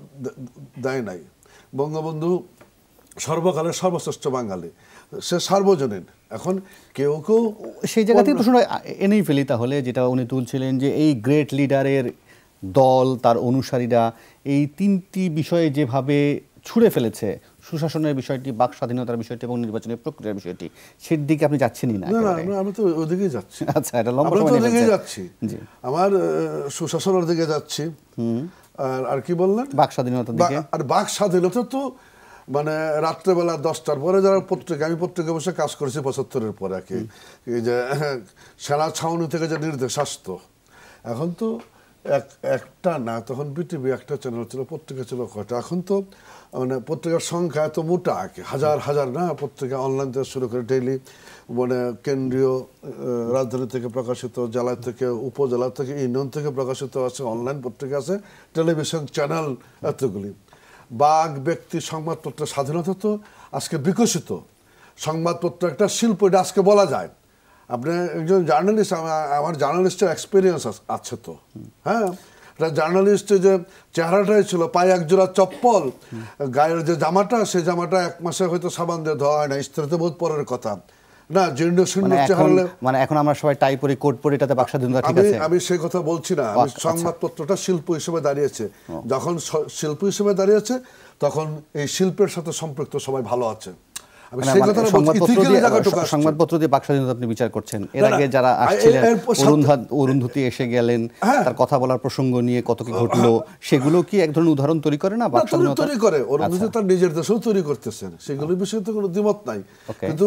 দেয় নাই। বঙ্গবন্ধু সর্বকালের সর্বশ্রেষ্ঠ বাঙালি, সে সার্বজনীন। এখন কেউ কেউ সেই জায়গাতেই প্রশ্ন এনেই ফেলি তাহলে, যেটা উনি তুলছিলেন যে এই গ্রেট লিডারের দল, তার অনুসারীরা এই তিনটি বিষয়ে যেভাবে ছুঁড়ে ফেলেছে, সুশাসনের বিষয়টি, বাক স্বাধীনতার বিষয়টি এবং নির্বাচনের প্রক্রিয়ার বিষয়টি, সের দিকে আপনি যাচ্ছেনই না? আমি তো ওদিকেই যাচ্ছি। আচ্ছা, এটা লম্বা সময় ওদিকেই যাচ্ছি, আমার সুশাসনের দিকে যাচ্ছি। আর কি বললেন, বাক স্বাধীনতার দিকে। আর বাক স্বাধীনতা তো মানে রাত্রেবেলা ১০টার পরে যারা পত্রিকা, আমি পত্রিকা বসে কাজ করেছি ৭৫-এর পরে আর কি, এই যে সেনা ছাউনি থেকে যে নির্দেশ আসতো, এখন তো একটা না, তখন বিটিভি একটা চ্যানেল ছিল, পত্রিকা ছিল কয়টা, এখন তো মানে পত্রিকার সংখ্যা এত মোটা আর কি, হাজার হাজার না পত্রিকা, অনলাইন থেকে শুরু করে ডেইলি, মানে কেন্দ্রীয় রাজধানী থেকে প্রকাশিত, জেলা থেকে, উপজেলা থেকে, ইউনিয়ন থেকে প্রকাশিত আছে, অনলাইন পত্রিকা আছে, টেলিভিশন চ্যানেল এতগুলি। বাক ব্যক্তি সংবাদপত্রের স্বাধীনতা তো আজকে বিকশিত, সংবাদপত্র একটা শিল্প, এটা আজকে বলা যায়। আপনি একজন জার্নালিস্ট, আমার জার্নালিস্টের এক্সপিরিয়েন্স আছে তো, হ্যাঁ, জার্নালিস্টের যে চেহারাটাই ছিল, পায়ে একজোড়া চপ্পল, গায়ের যে জামাটা, সেই জামাটা ১ মাসে হয়তো সাবান দিয়ে ধোয়া হয় না, ইস্ত্রিতে বহুত পরের কথা না, জীর্ণ শীর্ণ চেহারা। মানে এখন আমরা সবাই টাই পরে, কোট পরে, এটাতে বাক স্বাধীনতা ঠিক আছে? আমি সেই কথা বলছি না, আমি সংবাদপত্রটা শিল্প হিসেবে দাঁড়িয়েছে, যখন শিল্প হিসেবে দাঁড়িয়েছে তখন এই শিল্পের সাথে সম্পৃক্ত সবাই ভালো আছে। আমি মানে সেই কথাটা সংবাদপত্র দিয়ে বাক স্বাধীনতা আপনি বিচার করছেন। এর আগে যারা আসছিলেন, অরুন্ধতী এসে গেলেন, তার কথা বলার প্রসঙ্গ নিয়ে কত কি ঘটলো, সেগুলো কি এক ধরনের উদাহরণ তৈরি করে না? বাক স্বাধীনতা তৈরি করে, অরুন্ধতী তার নিজের দেশেও তৈরি করতেছেন, সেগুলোর বিষয়ে তো কোনো দ্বিমত নাই। কিন্তু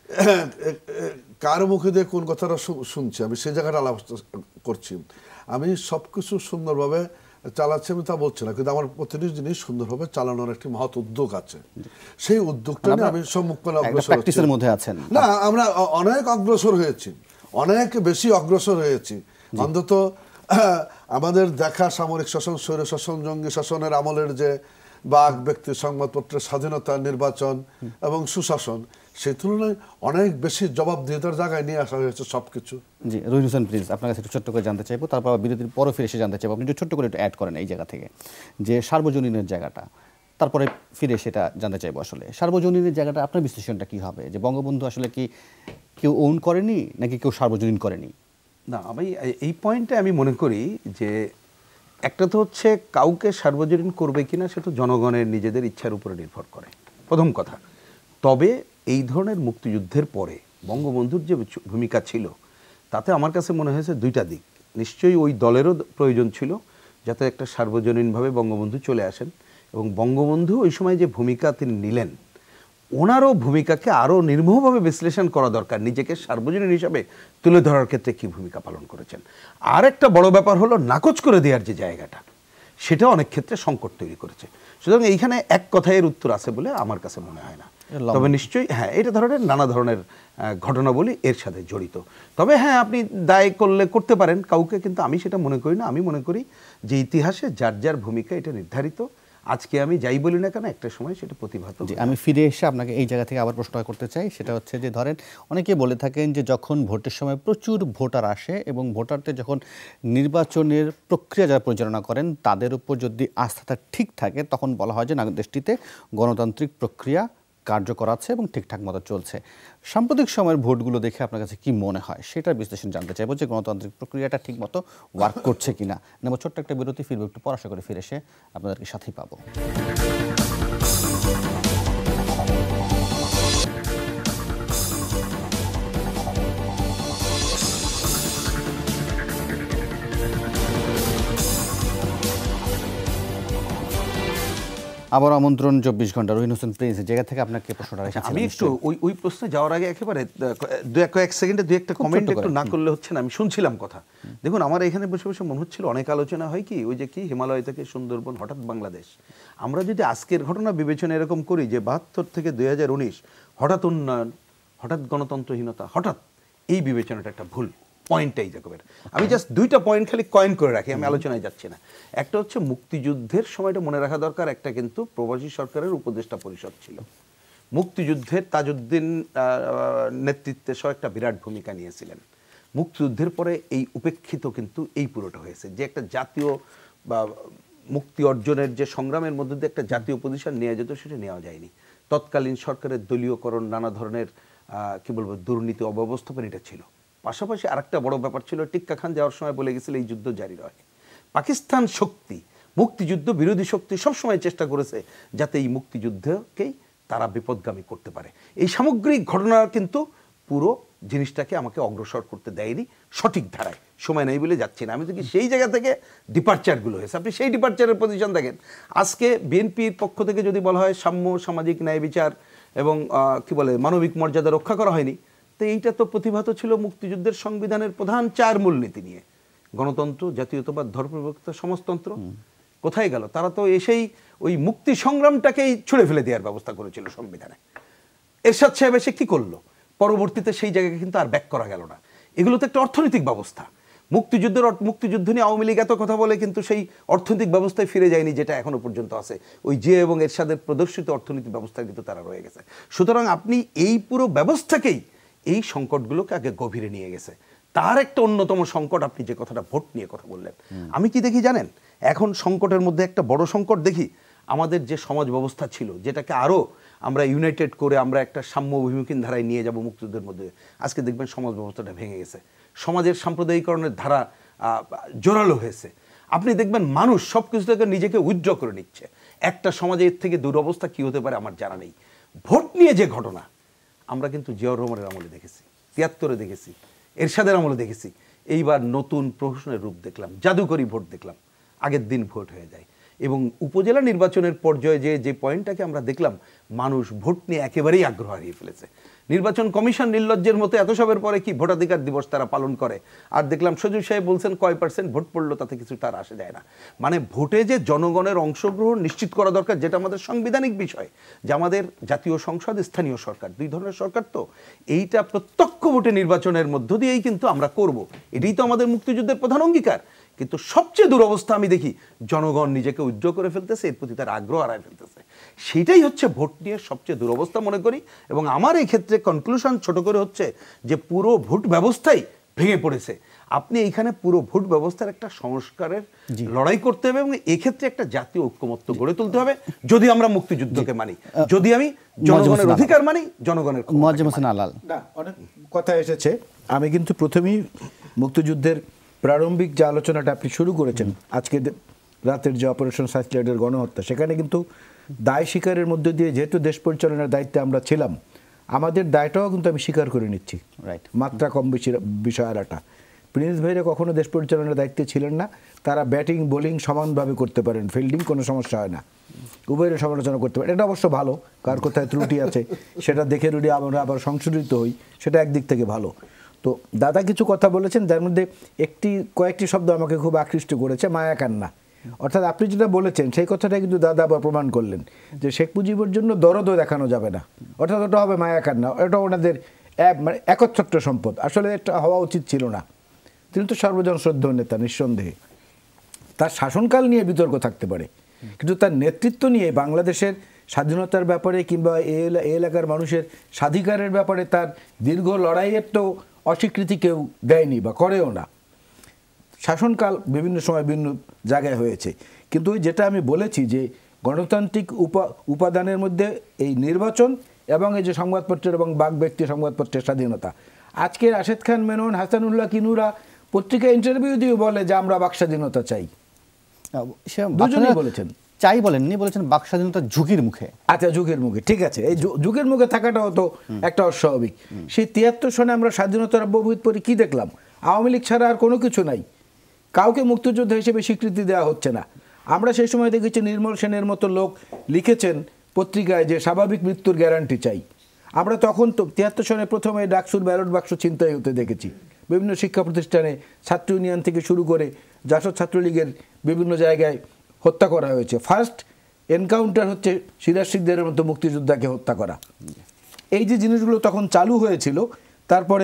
কার মুখে দিয়ে কোন কথাটা শুনছি আমি সেই জায়গাটা আলাপ করছি। আমি সবকিছু সুন্দরভাবে চালাচ্ছি আমি তা বলছি না, কিন্তু আমার প্রতিটি জিনিস সুন্দরভাবে চালানোর একটি মহৎ উদ্যোগ আছে। সেই উদ্যোগটা নিয়ে আমি সম্মুখীন অগ্রসর হচ্ছি। না, আমরা অনেক অগ্রসর হয়েছি, অনেক বেশি অগ্রসর হয়েছি। অন্তত আমাদের দেখা সামরিক শাসন, স্বৈর শাসন, জঙ্গি শাসনের আমলের যে বাক ব্যক্তি, সংবাদপত্রের স্বাধীনতা, নির্বাচন এবং সুশাসন, সেই তুলনায় অনেক বেশি জবাবদিহিতার জায়গায় নিয়ে আসা হয়েছে সবকিছু। জি, রহিম হোসেন প্লিজ আপনার কাছে একটু ছোট্ট করে জানতে চাইবো, তারপর বিরতির পরও ফিরে এসে জানতে চাইবো, আপনি একটু ছোট্ট করে একটু অ্যাড করেন এই জায়গা থেকে, যে সার্বজনীনের জায়গাটা, তারপরে ফিরে সেটা জানতে চাইবো আসলে সার্বজনীনের জায়গাটা আপনার বিশ্লেষণটা কী হবে, যে বঙ্গবন্ধু আসলে কি কেউ ওন করেনি নাকি কেউ সার্বজনীন করেনি? না, আমি এই পয়েন্টে আমি মনে করি যে একটা তো হচ্ছে কাউকে সার্বজনীন করবে কিনা সেটা জনগণের নিজেদের ইচ্ছার উপরে নির্ভর করে, প্রথম কথা। তবে এই ধরনের মুক্তিযুদ্ধের পরে বঙ্গবন্ধুর যে ভূমিকা ছিল তাতে আমার কাছে মনে হয়েছে দুইটা দিক। নিশ্চয়ই ওই দলেরও প্রয়োজন ছিল যাতে একটা সার্বজনীনভাবে বঙ্গবন্ধু চলে আসেন, এবং বঙ্গবন্ধু ওই সময় যে ভূমিকা তিনি নিলেন, ওনারও ভূমিকাকে আরও নির্মোহভাবে বিশ্লেষণ করা দরকার, নিজেকে সার্বজনীন হিসাবে তুলে ধরার ক্ষেত্রে কী ভূমিকা পালন করেছেন। আর একটা বড় ব্যাপার হলো নাকচ করে দেওয়ার যে জায়গাটা, সেটা অনেক ক্ষেত্রে সংকট তৈরি করেছে। সুতরাং এইখানে এক কথায় এর উত্তর আছে বলে আমার কাছে মনে হয় না। তবে নিশ্চয়ই হ্যাঁ, এটা ধরনের নানা ধরনের ঘটনাবলী এর সাথে জড়িত। তবে হ্যাঁ, আপনি দায় করলে করতে পারেন কাউকে, কিন্তু আমি সেটা মনে করি না। আমি মনে করি যে ইতিহাসে যার যার ভূমিকা এটা নির্ধারিত। আজকে আমি যাই বলি না কেন, একটা সময় সেটা প্রতিভাত। আমি ফিরে এসে আপনাকে এই জায়গা থেকে আবার প্রশ্ন করতে চাই, সেটা হচ্ছে যে ধরেন অনেকে বলে থাকেন যে যখন ভোটের সময় প্রচুর ভোটার আসে এবং ভোটারদের যখন নির্বাচনের প্রক্রিয়া যারা পরিচালনা করেন তাদের উপর যদি আস্থাটা ঠিক থাকে, তখন বলা হয় যে না, দেশটিতে গণতান্ত্রিক প্রক্রিয়া কার্যকর আছে এবং ঠিকঠাক মতো চলছে। সাম্প্রতিক সময়ের ভোটগুলো দেখে আপনার কাছে কি মনে হয় সেটার বিশ্লেষণ জানতে চাইবো, যে গণতান্ত্রিক প্রক্রিয়াটা ঠিক মতো ওয়ার্ক করছে কিনা। নেব ছোট্ট একটা বিরতি, ফিরবো একটু পড়াশা করে ফিরে এসে আপনাদেরকে সাথেই পাবো। আবার আমন্ত্রণ 24 ঘন্টা, রহিম হোসেন প্রিন্সের জায়গা থেকে আপনাকে প্রশ্নটা রেখেছি। আমি একটু ওই প্রশ্নে যাওয়ার আগে একেবারে কয়েক সেকেন্ডে দুই একটা কমেন্ট একটু না করলে হচ্ছে না। আমি শুনছিলাম কথা, দেখুন আমার এখানে বসে বসে মনে হচ্ছিল অনেক আলোচনা হয় কি, ওই যে কি হিমালয় থেকে সুন্দরবন, হঠাৎ বাংলাদেশ। আমরা যদি আজকের ঘটনা বিবেচনা এরকম করি যে 72 থেকে 2019 হঠাৎ উন্নয়ন, হঠাৎ গণতন্ত্রহীনতা, হঠাৎ, এই বিবেচনাটা একটা ভুল পয়েন্টটাই যাকবের। আমি জাস্ট দুইটা পয়েন্ট খালি কয়েন করে রাখি, আমি আলোচনায় যাচ্ছি না। একটা হচ্ছে মুক্তিযুদ্ধের সময়টা মনে রাখা দরকার, একটা কিন্তু প্রবাসী সরকারের উপদেষ্টা পরিষদ ছিল। মুক্তিযুদ্ধের তাজউদ্দিন নেতৃত্বে সহ একটা বিরাট ভূমিকা নিয়েছিলেন। মুক্তিযুদ্ধের পরে এই উপেক্ষিত কিন্তু এই পুরোটা হয়েছে, যে একটা জাতীয় বা মুক্তি অর্জনের যে সংগ্রামের মধ্যে দিয়ে একটা জাতীয় পজিশন নেওয়া যেত, সেটা নেওয়া যায়নি। তৎকালীন সরকারের দলীয়করণ, নানা ধরনের কি বলবো দুর্নীতি, অব্যবস্থাপনা, এটা ছিল। পাশাপাশি আরেকটা বড় ব্যাপার ছিল, টিক্কা খান যাওয়ার সময় বলে গেছিল এই যুদ্ধ জারি রয়। পাকিস্তান শক্তি, মুক্তিযুদ্ধ বিরোধী শক্তি সবসময় চেষ্টা করেছে যাতে এই মুক্তিযুদ্ধকেই তারা বিপদগামী করতে পারে। এই সামগ্রিক ঘটনা কিন্তু পুরো জিনিসটাকে আমাকে অগ্রসর করতে দেয়নি সঠিক ধারায়। সময় নেই বলে যাচ্ছি না, আমি তো কি সেই জায়গা থেকে ডিপার্চারগুলো হয়েছে। আপনি সেই ডিপার্চারের পজিশন দেখেন। আজকে বিএনপির পক্ষ থেকে যদি বলা হয় সাম্য, সামাজিক ন্যায় বিচার এবং কি বলে মানবিক মর্যাদা রক্ষা করা হয়নি, তো এইটা তো প্রতিভাত ছিল মুক্তিযুদ্ধের সংবিধানের প্রধান 4 মূলনীতি নিয়ে, গণতন্ত্র, জাতীয়তাবাদ, ধর্মনিরপেক্ষতা, সমাজতন্ত্র। কোথায় গেল? তারা তো এসেই ওই মুক্তি সংগ্রামটাকেই ছুঁড়ে ফেলে দেওয়ার ব্যবস্থা করেছিল সংবিধানে। এরশাদ সাহেব এসে কি করলো? পরবর্তীতে সেই জায়গাকে কিন্তু আর ব্যাক করা গেল না। এগুলো তো একটা অর্থনৈতিক ব্যবস্থা। মুক্তিযুদ্ধ নিয়ে আওয়ামী লীগ এত কথা বলে, কিন্তু সেই অর্থনৈতিক ব্যবস্থায় ফিরে যায়নি যেটা এখনো পর্যন্ত আছে। ওই যে এবং এরশাদের প্রদর্শিত অর্থনৈতিক ব্যবস্থা কিন্তু তারা রয়ে গেছে। সুতরাং আপনি এই পুরো ব্যবস্থাকেই এই সংকটগুলোকে আগে গভীরে নিয়ে গেছে। তার একটা অন্যতম সংকট, আপনি যে কথাটা ভোট নিয়ে কথা বললেন, আমি কি দেখি জানেন? এখন সংকটের মধ্যে একটা বড় সংকট দেখি আমাদের যে সমাজ ব্যবস্থা ছিল, যেটাকে আরও আমরা ইউনাইটেড করে আমরা একটা সাম্য অভিমুখীন ধারায় নিয়ে যাব মুক্তিযুদ্ধের মধ্যে। আজকে দেখবেন সমাজ ব্যবস্থাটা ভেঙে গেছে, সমাজের সাম্প্রদায়িকরণের ধারা জোরালো হয়েছে। আপনি দেখবেন মানুষ সব কিছু থেকে নিজেকে উইথড্র করে নিচ্ছে। একটা সমাজে এর থেকে দুরবস্থা কি হতে পারে আমার জানা নেই। ভোট নিয়ে যে ঘটনা আমরা কিন্তু জিয়াউর রহমানের আমলে দেখেছি, ৭৩-এ দেখেছি, এরশাদের আমলে দেখেছি, এইবার নতুন প্রহসনের রূপ দেখলাম, জাদুকরি ভোট দেখলাম, আগের দিন ভোট হয়ে যায়। এবং উপজেলা নির্বাচনের পর্যায়ে যে পয়েন্টটাকে আমরা দেখলাম, মানুষ ভোট নিয়ে একেবারেই আগ্রহ হারিয়ে ফেলেছে। নির্বাচন কমিশন নির্লজ্জের মতো এত সবের পরে কি ভোটাধিকার দিবস তারা পালন করে, আর দেখলাম সজীব সাহেব বলছেন কয় % ভোট পড়লো তাতে কিছু তার আসে যায় না। মানে ভোটে যে জনগণের অংশগ্রহণ নিশ্চিত করা দরকার, যেটা আমাদের সাংবিধানিক বিষয়, যে আমাদের জাতীয় সংসদ, স্থানীয় সরকার, দুই ধরনের সরকার, তো এইটা প্রত্যক্ষ ভোটে নির্বাচনের মধ্য দিয়েই কিন্তু আমরা করব। এটাই তো আমাদের মুক্তিযুদ্ধের প্রধান অঙ্গীকার। কিন্তু সবচেয়ে দুরবস্থা আমি দেখি, জনগণ নিজেকে উজ্জ্ব করে ফেলতেছে, এর প্রতি তার আগ্রহ হারায় ফেলতেছে। সেটাই হচ্ছে ভোট নিয়ে সবচেয়ে দুরবস্থা মনে করি। এবং আমার এই ক্ষেত্রে কনক্লুশন ছোট করে হচ্ছে যে পুরো ভোট ব্যবস্থাই ভেঙে পড়েছে। আপনি এইখানে পুরো ভোট ব্যবস্থার একটা সংস্কারের লড়াই করতে হবে এবং এক্ষেত্রে একটা জাতীয় ঐক্যমত্য গড়ে তুলতে হবে, যদি আমরা মুক্তিযুদ্ধকে মানি, যদি আমি জনগণের অধিকার মানি, জনগণের। অনেক কথা এসেছে। আমি কিন্তু প্রথমেই মুক্তিযুদ্ধের প্রারম্ভিক যে আলোচনাটা আপনি শুরু করেছেন, আজকে রাতের যে অপারেশন সার্চলাইটের গণহত্যা, সেখানে কিন্তু দায় স্বীকারের মধ্যে দিয়ে যেহেতু দেশ পরিচালনার দায়িত্বে আমরা ছিলাম, আমাদের দায়টাও কিন্তু আমি স্বীকার করে নিচ্ছি। রাইট, মাত্রা কম বেশি বিষয় আলাটা। প্রিন্স ভাইরা কখনো দেশ পরিচালনার দায়িত্বে ছিলেন না, তারা ব্যাটিং বোলিং সমানভাবে করতে পারেন, ফিল্ডিং কোনো সমস্যা হয় না, উভয়ের সমালোচনা করতে পারেন। এটা অবশ্য ভালো, কার কোথায় ত্রুটি আছে সেটা দেখে রুডি আমরা আবার সংশোধিত হই, সেটা একদিক থেকে ভালো। তো দাদা কিছু কথা বলেছেন, যার মধ্যে কয়েকটি শব্দ আমাকে খুব আকৃষ্ট করেছে, মায়া কান্না। অর্থাৎ আপনি যেটা বলেছেন সেই কথাটা কিন্তু দাদা আবার প্রমাণ করলেন যে শেখ মুজিবের জন্য দরদও দেখানো যাবে না, অর্থাৎ ওটা হবে মায়া কান্না, ওটা ওনাদের মানে একচ্ছত্র সম্পদ। আসলে এটা হওয়া উচিত ছিল না। তিনি তো সর্বজন শ্রদ্ধেয় নেতা, নিঃসন্দেহে তার শাসনকাল নিয়ে বিতর্ক থাকতে পারে, কিন্তু তার নেতৃত্ব নিয়ে বাংলাদেশের স্বাধীনতার ব্যাপারে কিংবা এই এলাকার মানুষের স্বাধিকারের ব্যাপারে তার দীর্ঘ লড়াইয়ের তো অস্বীকৃতি কেউ দেয়নি বা করেও না। শাসনকাল বিভিন্ন সময় বিভিন্ন জায়গায় হয়েছে, কিন্তু ওই যেটা আমি বলেছি যে গণতান্ত্রিক উপাদানের মধ্যে এই নির্বাচন এবং এই যে সংবাদপত্রের এবং বাক ব্যক্তি সংবাদপত্রের স্বাধীনতা। আজকে রাশেদ খান মেনন, হাসানুল্লাহ কিনুরা পত্রিকায় ইন্টারভিউ দিয়ে বলে যে আমরা বাক স্বাধীনতা চাই, দুজনেই বলেছেন। চাই বলেননি, বলেছেন বাক স্বাধীনতা ঝুঁকির মুখে। আচ্ছা, ঝুঁকির মুখে, ঠিক আছে। এই ঝুঁকির মুখে থাকাটাও তো একটা অস্বাভাবিক। সেই ৭৩ সনে আমরা স্বাধীনতার অব্যবহিত পরে কি দেখলাম? আওয়ামী লীগ ছাড়া আর কোনো কিছু নাই, কাউকে মুক্তিযোদ্ধা হিসেবে স্বীকৃতি দেওয়া হচ্ছে না। আমরা সেই সময় দেখেছি নির্মল সেনের মতো লোক লিখেছেন পত্রিকায় যে স্বাভাবিক মৃত্যুর গ্যারান্টি চাই। আমরা তখন তো ৭৩ সনে প্রথমে ডাকসুর ব্যালট বাক্স ছিনতাই হতে দেখেছি। বিভিন্ন শিক্ষা প্রতিষ্ঠানে ছাত্র ইউনিয়ন থেকে শুরু করে জাসদ ছাত্রলীগের বিভিন্ন জায়গায় হত্যা করা হয়েছে। ফার্স্ট এনকাউন্টার হচ্ছে সিরাজ শিকদারের মতো মুক্তিযোদ্ধাকে হত্যা করা। এই যে জিনিসগুলো তখন চালু হয়েছিল, তারপরে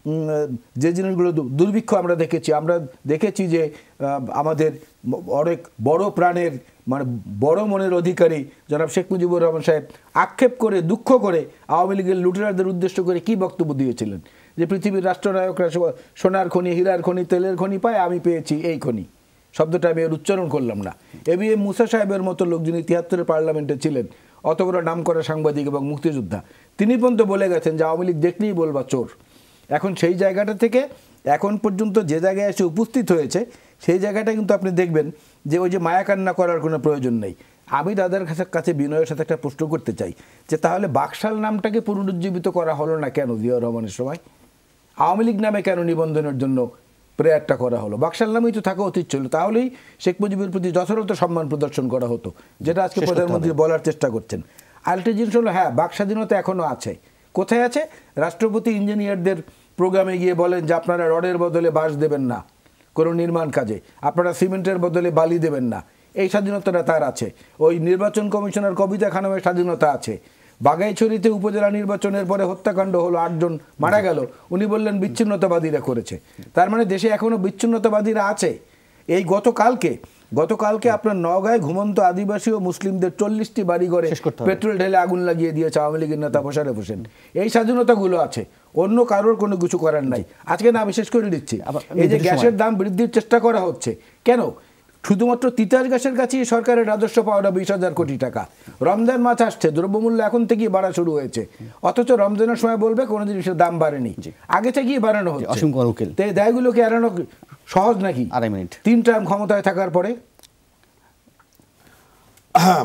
যে জিনিসগুলো দুর্ভিক্ষ আমরা দেখেছি যে আমাদের অনেক বড় প্রাণের মানে বড় মনের অধিকারী জনাব শেখ মুজিবুর রহমান সাহেব আক্ষেপ করে দুঃখ করে আওয়ামী লীগের লুটেরাদের উদ্দেশ্য করে কি বক্তব্য দিয়েছিলেন যে পৃথিবীর রাষ্ট্রনায়করা সোনার খনি, হীরার খনি, তেলের খনি পায়, আমি পেয়েছি এই খনি। শব্দটা আমি আর উচ্চারণ করলাম না। এবিএম মুসা সাহেবের মতো লোক, যিনি ৭৩ পার্লামেন্টে ছিলেন, অত বড় নাম করা সাংবাদিক এবং মুক্তিযোদ্ধা, তিনি পর্যন্ত বলে গেছেন যে আওয়ামী লীগ দেখলেই বলবা চোর। এখন সেই জায়গাটা থেকে এখন পর্যন্ত যে জায়গায় এসে উপস্থিত হয়েছে, সেই জায়গাটা কিন্তু আপনি দেখবেন যে ওই যে মায়া কান্না করার কোনো প্রয়োজন নেই। আমি দাদার কাছে বিনয়ের সাথে একটা প্রশ্ন করতে চাই যে তাহলে বাকশাল নামটাকে পুনরুজ্জীবিত করা হলো না কেন জিয়াউর রহমানের সময়? আওয়ামী লীগ নামে কেন নিবন্ধনের জন্য প্রেয়ারটা করা হলো? বাকশাল নামেই তো থাকা উচিত ছিল। তাহলেই শেখ মুজিবের প্রতি যথাযথ সম্মান প্রদর্শন করা হতো, যেটা আজকে প্রধানমন্ত্রী বলার চেষ্টা করছেন। আরেকটা জিনিস হলো, হ্যাঁ, বাক স্বাধীনতা এখনও আছে। কোথায় আছে? রাষ্ট্রপতি ইঞ্জিনিয়ারদের প্রোগ্রামে গিয়ে বলেন যে আপনারা রডের বদলে বাঁশ দেবেন না কোনো নির্মাণ কাজে, আপনারা সিমেন্টের বদলে বালি দেবেন না, এই স্বাধীনতাটা তার আছে। ওই নির্বাচন কমিশনার কবিতা খানমের স্বাধীনতা আছে। বাগাইছড়িতে উপজেলা নির্বাচনের পরে হত্যাকাণ্ড হলো, 8 জন মারা গেল, উনি বললেন বিচ্ছিন্নতাবাদীরা করেছে। তার মানে দেশে এখনও বিচ্ছিন্নতাবাদীরা আছে। এই গতকালকে আপনার নওগাঁয় ঘুমন্ত আদিবাসী ও মুসলিমদের 40টি বাড়িঘরে পেট্রোল ঢেলে আগুন লাগিয়ে দিয়েছে আওয়ামী লীগের নেতা মোশাররফ হোসেন। এই স্বাধীনতাগুলো আছে, অন্য কারোর কোনো কিছু করার নাই। আজকে না, আমি শেষ করে দিচ্ছি, এই যে গ্যাসের দাম বৃদ্ধির চেষ্টা করা হচ্ছে কেন? শুধুমাত্র তিতাস গ্যাসের কাছেই সরকারের রাজস্ব পাওয়াটা 20,000 কোটি টাকা। রমজান মাস আসছে, দ্রব্যমূল্য এখন থেকেই বাড়া শুরু হয়েছে, অথচ রমজানের সময় বলবে কোনো জিনিসের দাম বাড়েনি, আগে থেকেই বাড়ানো হচ্ছে। তো এই দায়গুলোকে এড়ানো সহজ নাকি? 2.5 মিনিট 3 টার্ম ক্ষমতায় থাকার পরে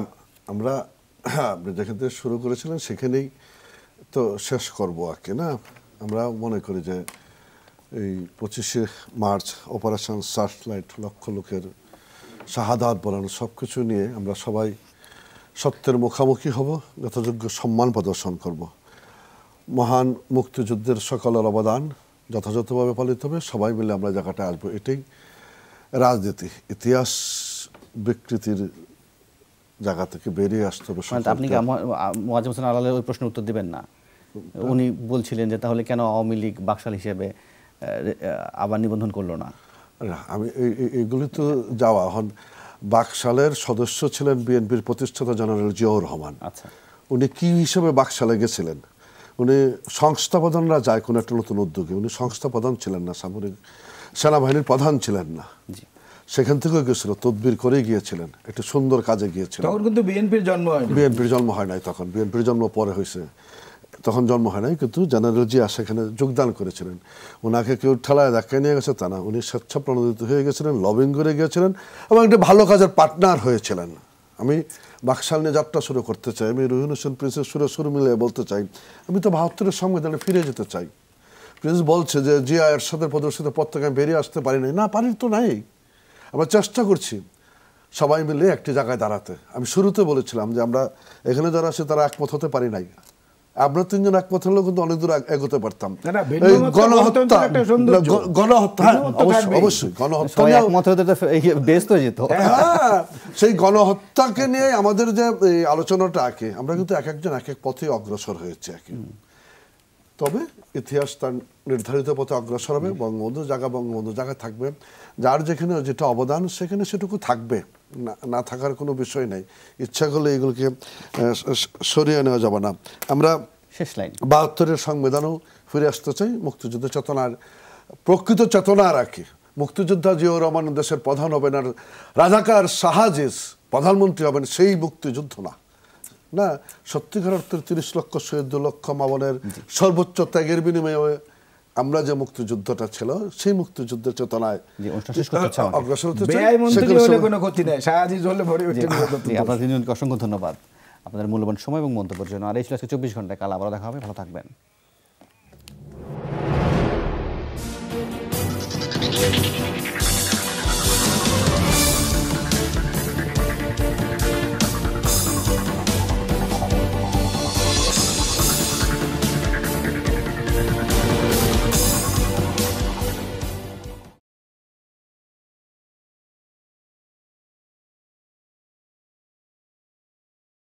আমরা আপনি যেখান থেকে শুরু করেছিলেন সেখানেই তো শেষ করবো আর কি না। আমরা মনে করি যে এই 25শে মার্চ অপারেশন সার্চলাইট, লক্ষ লোকের শাহাদাত বলেন সব কিছু নিয়ে আমরা সবাই সত্যের মুখোমুখি হব, যথাযোগ্য সম্মান প্রদর্শন করব। মহান মুক্তিযুদ্ধের সকলের অবদান যথাযথভাবে পালিত হবে, সবাই মিলে আমরা জায়গাটায় আসবো। এটাই রাজনীতি, ইতিহাস বিকৃতির জায়গা থেকে বেরিয়ে আসতে হবে। আপনি কি মোয়াজ্জেম হোসেন আলালের ওই প্রশ্নের উত্তর দিবেন না? উনি বলছিলেন যে তাহলে কেন আওয়ামী লীগ বাকশাল হিসেবে আবার নিবন্ধন করলো না? আমি এগুলি তো যাওয়া হন। বাকশালের সদস্য ছিলেন বিএনপির প্রতিষ্ঠাতা জেনারেল জিয়াউর রহমান। আচ্ছা, উনি কি হিসেবে বাকশালে গেছিলেন? উনি সংস্থা প্রধানরা যায় কোনো একটা নতুন উদ্যোগে, উনি সংস্থা প্রধান ছিলেন না, সামরিক সেনাবাহিনীর প্রধান ছিলেন না। সেখান থেকেও গেছিল, তদবির করেই গিয়েছিলেন, একটা সুন্দর কাজে গিয়েছিলেন। তখন কিন্তু বিএনপির জন্ম হয়নি। বিএনপির জন্ম হয় নাই তখন, বিএনপির জন্ম পরে হয়েছে, তখন জন্ম হয় নাই। কিন্তু জেনারেল জিয়া সেখানে যোগদান করেছিলেন। ওনাকে কেউ ঠেলায় ধাক্কায় নিয়ে গেছে তা না, উনি স্বেচ্ছাপ্রণোদিত হয়ে গেছিলেন, লবিং করে গিয়েছিলেন এবং একটা ভালো কাজের পার্টনার হয়েছিলেন। আমি বাকশাল নিয়ে যাত্রা শুরু করতে চাই। আমি রহিন হোসেন প্রিন্সের সুর মিলিয়ে বলতে চাই, আমি তো 72-এর সংবিধানে ফিরে যেতে চাই। প্রিন্স বলছে যে জিয়া এরশাদের প্রদর্শিত পথ থেকে আমি বেরিয়ে আসতে পারি নাই। না, পারি তো নাই, আমরা চেষ্টা করছি সবাই মিলে একটি জায়গায় দাঁড়াতে। আমি শুরুতে বলেছিলাম যে আমরা এখানে যারা আছে তারা একমত হতে পারি নাই, আমরা তিনজন একমত হলেও কিন্তু অনেক দূর এগোতে পারতাম। গণহত্যা অবশ্যই সেই গণহত্যাকে নিয়ে আমাদের যে আলোচনাটা আঁকে, আমরা কিন্তু এক একজন এক এক পথে অগ্রসর হয়েছে। তবে ইতিহাস তার নির্ধারিত পথে অগ্রসর হবে। বঙ্গবন্ধু জায়গা থাকবে, যার যেখানে যেটা অবদান সেখানে সেটুকু থাকবে, না থাকার কোনো বিষয় নেই। ইচ্ছা করলে এগুলোকে সরিয়ে নেওয়া যাবে না। আমরা শেষ লাইন 72-এর সংবিধানও ফিরে আসতে চাই, মুক্তিযুদ্ধ চেতনার প্রকৃত চেতনা রাখি। মুক্তিযোদ্ধা জিয়াউর রহমান দেশের প্রধান হবেন, আর রাজাকার শাহাজিজ প্রধানমন্ত্রী হবেন, সেই মুক্তিযুদ্ধ না, না সত্যিকার অর্থের 30 লক্ষ শহীদ, 2 লক্ষ মামনের সর্বোচ্চ ত্যাগের বিনিময়ে আমরা যে মুক্তিযুদ্ধটা ছিল সেই মুক্তিযুদ্ধের চেতনায় অগ্রসর হতে চাই। আপনার তিনজনকে অসংখ্য ধন্যবাদ আপনাদের মূল্যবান সময় এবং মন্তব্যের জন্য। আর এই ছিল আজকে 24 ঘন্টায়। কাল আবারও দেখা হবে, ভালো থাকবেন।